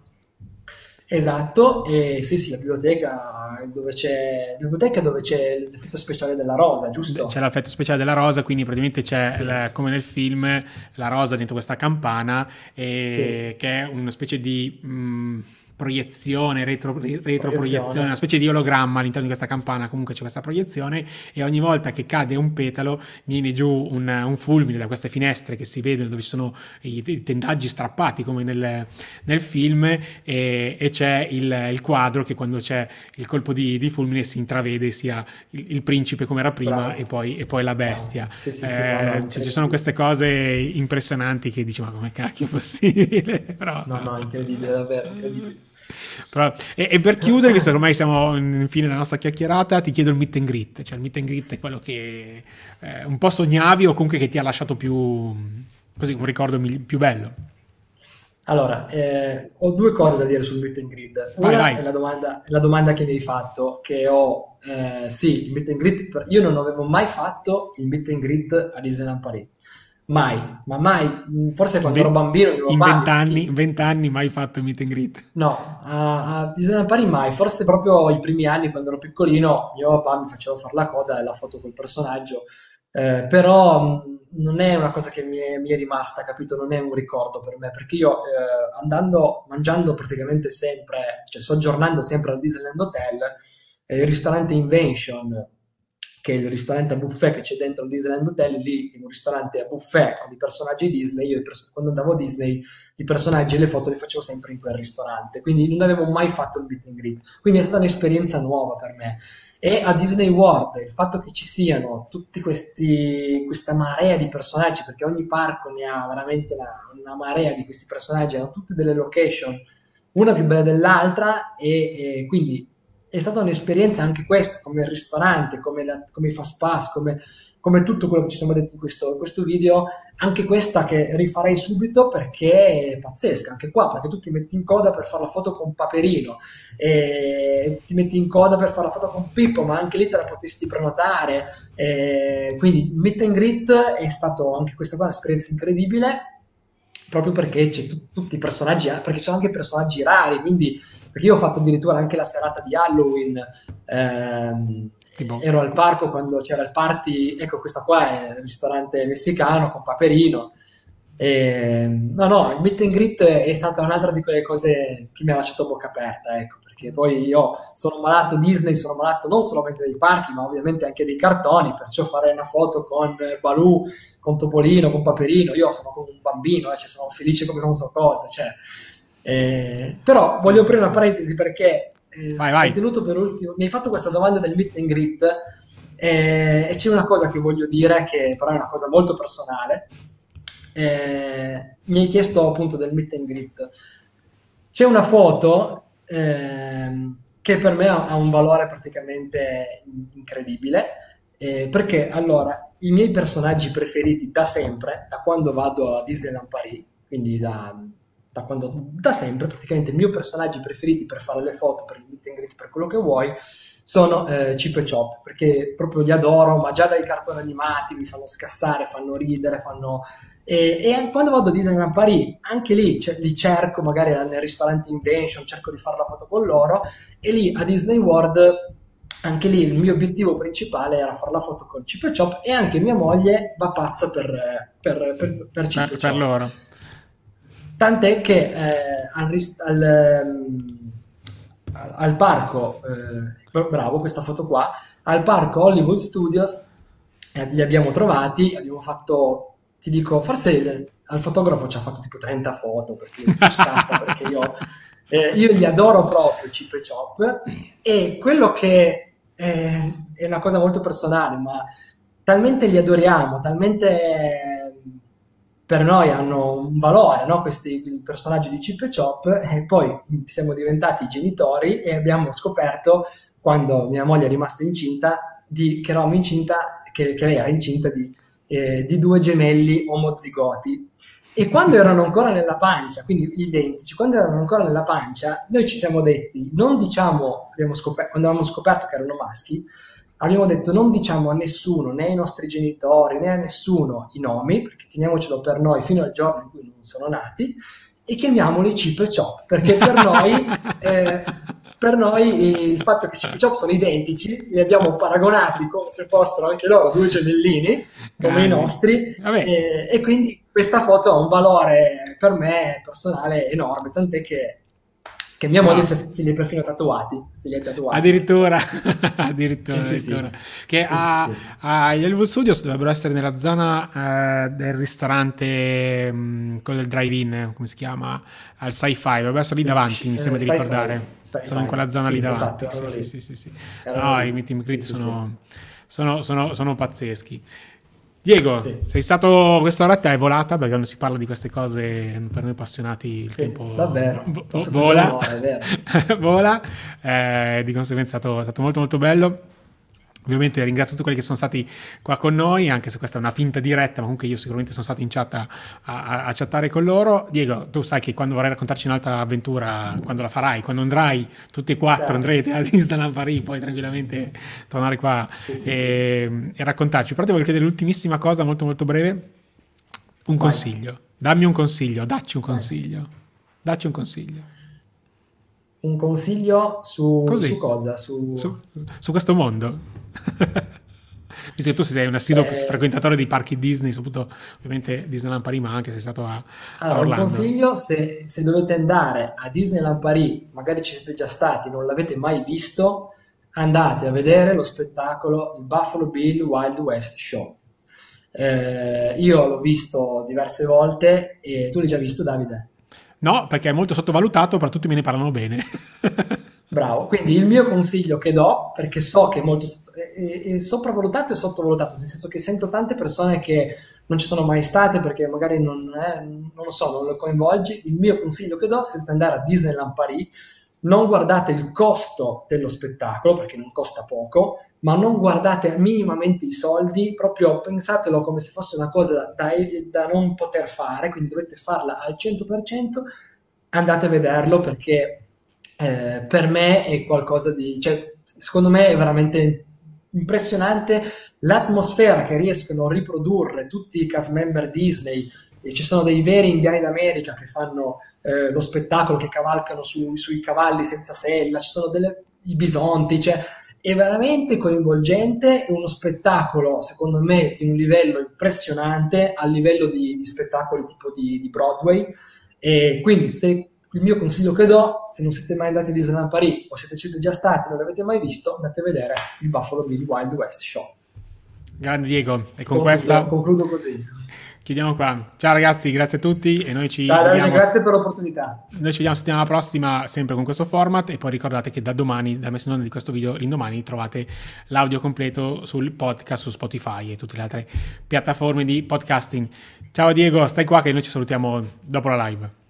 Esatto, e sì, sì, la biblioteca dove c'è, biblioteca dove c'è l'effetto speciale della rosa, Beh, c'è giusto? l'effetto speciale della rosa, quindi praticamente c'è, Sì, la- come nel film, la rosa dentro questa campana, sì, eh, che è una specie di mh, proiezione, retro, re- retroproiezione, una proiezione. specie di ologramma all'interno di questa campana. Comunque c'è questa proiezione e ogni volta che cade un petalo viene giù un, un fulmine da queste finestre che si vedono dove ci sono i, i tendaggi strappati come nel, nel film, e, e c'è il, il quadro che quando c'è il colpo di, di fulmine si intravede sia il, il principe come era prima e Bravo, poi, e poi la bravo. bestia. Sì, sì, sì, no, no, Eh, cioè, ci sono incredibile. queste cose impressionanti che dici ma come cacchio è possibile? Però, No, no, incredibile, davvero, incredibile. però- e, e per chiudere, visto che ormai siamo in fine della nostra chiacchierata, ti chiedo il meet and greet. Cioè il meet and greet è quello che eh, un po' sognavi o comunque che ti ha lasciato più, così, un ricordo mil- più bello. Allora, eh, ho due cose da dire sul meet and greet. Vai, Una vai. è la domanda, è la domanda che mi hai fatto, che ho, eh, sì, il meet and greet, per- io non avevo mai fatto il meet and greet a Disneyland Paris. Mai, ma mai. Mm, forse In, quando ero ve- bambino mio in papà, vent'anni, sì. in vent'anni mai fatto il meet and greet. No, a, a Disneyland Paris mai, forse proprio i primi anni quando ero piccolino mio papà mi faceva fare la coda e la foto col personaggio, Eh, però mh, non è una cosa che mi è, mi è rimasta, capito? Non è un ricordo per me, perché io eh, andando, mangiando praticamente sempre, cioè soggiornando sempre al Disneyland Hotel, eh, il ristorante Invention, che è il ristorante a buffet che c'è dentro il Disneyland Hotel, lì è un ristorante a buffet con i personaggi Disney. Io i pers- quando andavo a Disney i personaggi e le foto le facevo sempre in quel ristorante, quindi non avevo mai fatto il meet and greet, quindi è stata un'esperienza nuova per me. E a Disney World il fatto che ci siano tutti questi, questa marea di personaggi, perché ogni parco ne ha veramente una, una marea di questi personaggi, hanno tutte delle location, una più bella dell'altra, e, e quindi è stata un'esperienza anche questa, come il ristorante, come, la, come i fast pass, come, come tutto quello che ci siamo detti in questo, in questo video, anche questa che rifarei subito perché è pazzesca, anche qua, perché tu ti metti in coda per fare la foto con Paperino, e ti metti in coda per fare la foto con Pippo, ma anche lì te la potresti prenotare, e quindi meet and greet è stato anche questa qua un'esperienza incredibile, proprio perché c'è tu- tutti i personaggi, perché ci sono anche personaggi rari, quindi perché io ho fatto addirittura anche la serata di Halloween, ehm, Tipo, ero al parco quando c'era il party, ecco questa qua è il ristorante messicano con Paperino, e, no no, il meet and greet è stata un'altra di quelle cose che mi ha lasciato a bocca aperta, ecco, perché poi io sono malato Disney, sono malato non solamente dei parchi, ma ovviamente anche dei cartoni, perciò fare una foto con eh, Baloo, con Topolino, con Paperino, io sono come un bambino, eh, cioè sono felice come non so cosa, cioè, eh, però sì, voglio sì, aprire una sì. parentesi perché eh, Vai, hai vai. tenuto per ultimo, mi hai fatto questa domanda del meet and greet, eh, e c'è una cosa che voglio dire che però è una cosa molto personale. Eh, mi hai chiesto appunto del meet and greet. C'è una foto ehm, che per me ha, ha un valore praticamente in- incredibile, eh, perché allora i miei personaggi preferiti da sempre, da quando vado a Disneyland Paris, quindi da, da quando, da sempre, praticamente i miei personaggi preferiti per fare le foto, per il meet and greet, per quello che vuoi, sono eh, Chip e Chop, perché proprio li adoro, ma già dai cartoni animati mi fanno scassare, fanno ridere, fanno... E, e quando vado a Disneyland Paris, anche lì cioè, li cerco magari nel ristorante Invention, cerco di fare la foto con loro, e lì a Disney World, anche lì il mio obiettivo principale era fare la foto con Chip e Chop, e anche mia moglie va pazza per, per, per, per Chip e Per, per Chop. loro. Tant'è che eh, al, ris- al, ehm, al- al parco, eh, bravo questa foto qua, al parco Hollywood Studios eh, li abbiamo trovati, abbiamo fatto, ti dico, forse il- al fotografo ci ha fatto tipo trenta foto perché lui scatta, perché io, eh, io li adoro proprio, Chip e Chop, e quello che eh, è una cosa molto personale, ma talmente li adoriamo, talmente eh, per noi hanno un valore, no? Questi personaggi di Chip e Chop, e poi siamo diventati genitori e abbiamo scoperto, quando mia moglie è rimasta incinta, di, che eravamo incinta, che, che lei era incinta di, eh, di due gemelli omozigoti. E quando erano ancora nella pancia, quindi identici, quando erano ancora nella pancia, noi ci siamo detti, non diciamo, abbiamo scoperto, quando avevamo scoperto che erano maschi, abbiamo detto non diciamo a nessuno, né ai nostri genitori, né a nessuno i nomi, perché teniamocelo per noi fino al giorno in cui non sono nati, e chiamiamoli Chip e Chop, perché per noi, eh, per noi il fatto che Chip e Chop sono identici, li abbiamo paragonati come se fossero anche loro due gemellini, come i Grandi. nostri, Vabbè, e, e quindi questa foto ha un valore per me personale enorme, tant'è che, che mia moglie wow. se, se li è perfino tatuati, se li è tatuati perché... Addirittura, addirittura, Sì, sì, addirittura. sì, Che sì, sì, a, sì. agli Hollywood Studios dovrebbero essere nella zona eh, del ristorante, mh, quello del drive-in, come si chiama? Al Sci-Fi, dovrebbero essere lì Sì, davanti, sci- mi eh, sembra di sci-fi, ricordare. Sono in sci-fi, quella zona lì sì, esatto, davanti. Sì, erano sì, lì, sì, sì, sì. erano No, i lì, meet and sì, greet sì, sì, sono, sono, sono, sono pazzeschi. Diego, sì, sei stato, questa oretta è volata perché quando si parla di queste cose per noi appassionati il sì, tempo davvero, vo- vo- passa già vola, un'ora, è vero. vola, eh, di conseguenza è stato, è stato molto molto bello. Ovviamente ringrazio tutti quelli che sono stati qua con noi, anche se questa è una finta diretta, ma comunque io sicuramente sono stato in chat a, a, a chattare con loro. Diego, tu sai che quando vorrai raccontarci un'altra avventura, quando la farai, quando andrai tutti e quattro, Certo, andrete a Disneyland Paris, puoi tranquillamente tornare qua sì, sì, sì, e, e raccontarci. Però ti voglio chiedere l'ultimissima cosa, molto molto breve, un vai, consiglio. Dammi un consiglio, dacci un vai. consiglio. Dacci un consiglio. Un consiglio su, su Così, cosa? Su... su, su questo mondo. Visto che tu sei un assiduo Eh, frequentatore di parchi Disney, soprattutto ovviamente Disneyland Paris, ma anche sei stato a, a allora, un Orlando. consiglio, se, se dovete andare a Disneyland Paris, magari ci siete già stati, non l'avete mai visto, andate a vedere lo spettacolo il Buffalo Bill Wild West Show. Eh, io l'ho visto diverse volte e tu l'hai già visto, Davide? No, perché è molto sottovalutato, però tutti me ne parlano bene. Bravo, quindi il mio consiglio che do, perché so che è molto è, è- è sopravvalutato e sottovalutato, nel senso che sento tante persone che non ci sono mai state perché magari non, è- non lo so, non lo coinvolgi. Il mio consiglio che do, se dovete andare a Disneyland Paris, non guardate il costo dello spettacolo, perché non costa poco, ma non guardate minimamente i soldi, proprio pensatelo come se fosse una cosa da, da non poter fare, quindi dovete farla al cento per cento, andate a vederlo perché eh, per me è qualcosa di, cioè, secondo me è veramente impressionante l'atmosfera che riescono a riprodurre tutti i cast member Disney. E ci sono dei veri indiani d'America che fanno eh, lo spettacolo, che cavalcano su- sui cavalli senza sella, ci sono delle, i bisonti, cioè è veramente coinvolgente, è uno spettacolo secondo me di un livello impressionante a livello di, di spettacoli tipo di, di Broadway. E quindi se il mio consiglio che do, se non siete mai andati a Disneyland Paris o siete, siete già stati e non l'avete mai visto, andate a vedere il Buffalo Bill Wild West Show. Grande Diego, e con Concludo, questa concludo così. chiudiamo qua. Ciao ragazzi, grazie a tutti e noi ci Ciao Davide, vediamo, grazie per l'opportunità. noi ci vediamo settimana prossima sempre con questo format e poi ricordate che da domani, dal messa in onda di questo video, l'indomani trovate l'audio completo sul podcast su Spotify e tutte le altre piattaforme di podcasting. Ciao Diego, stai qua che noi ci salutiamo dopo la live.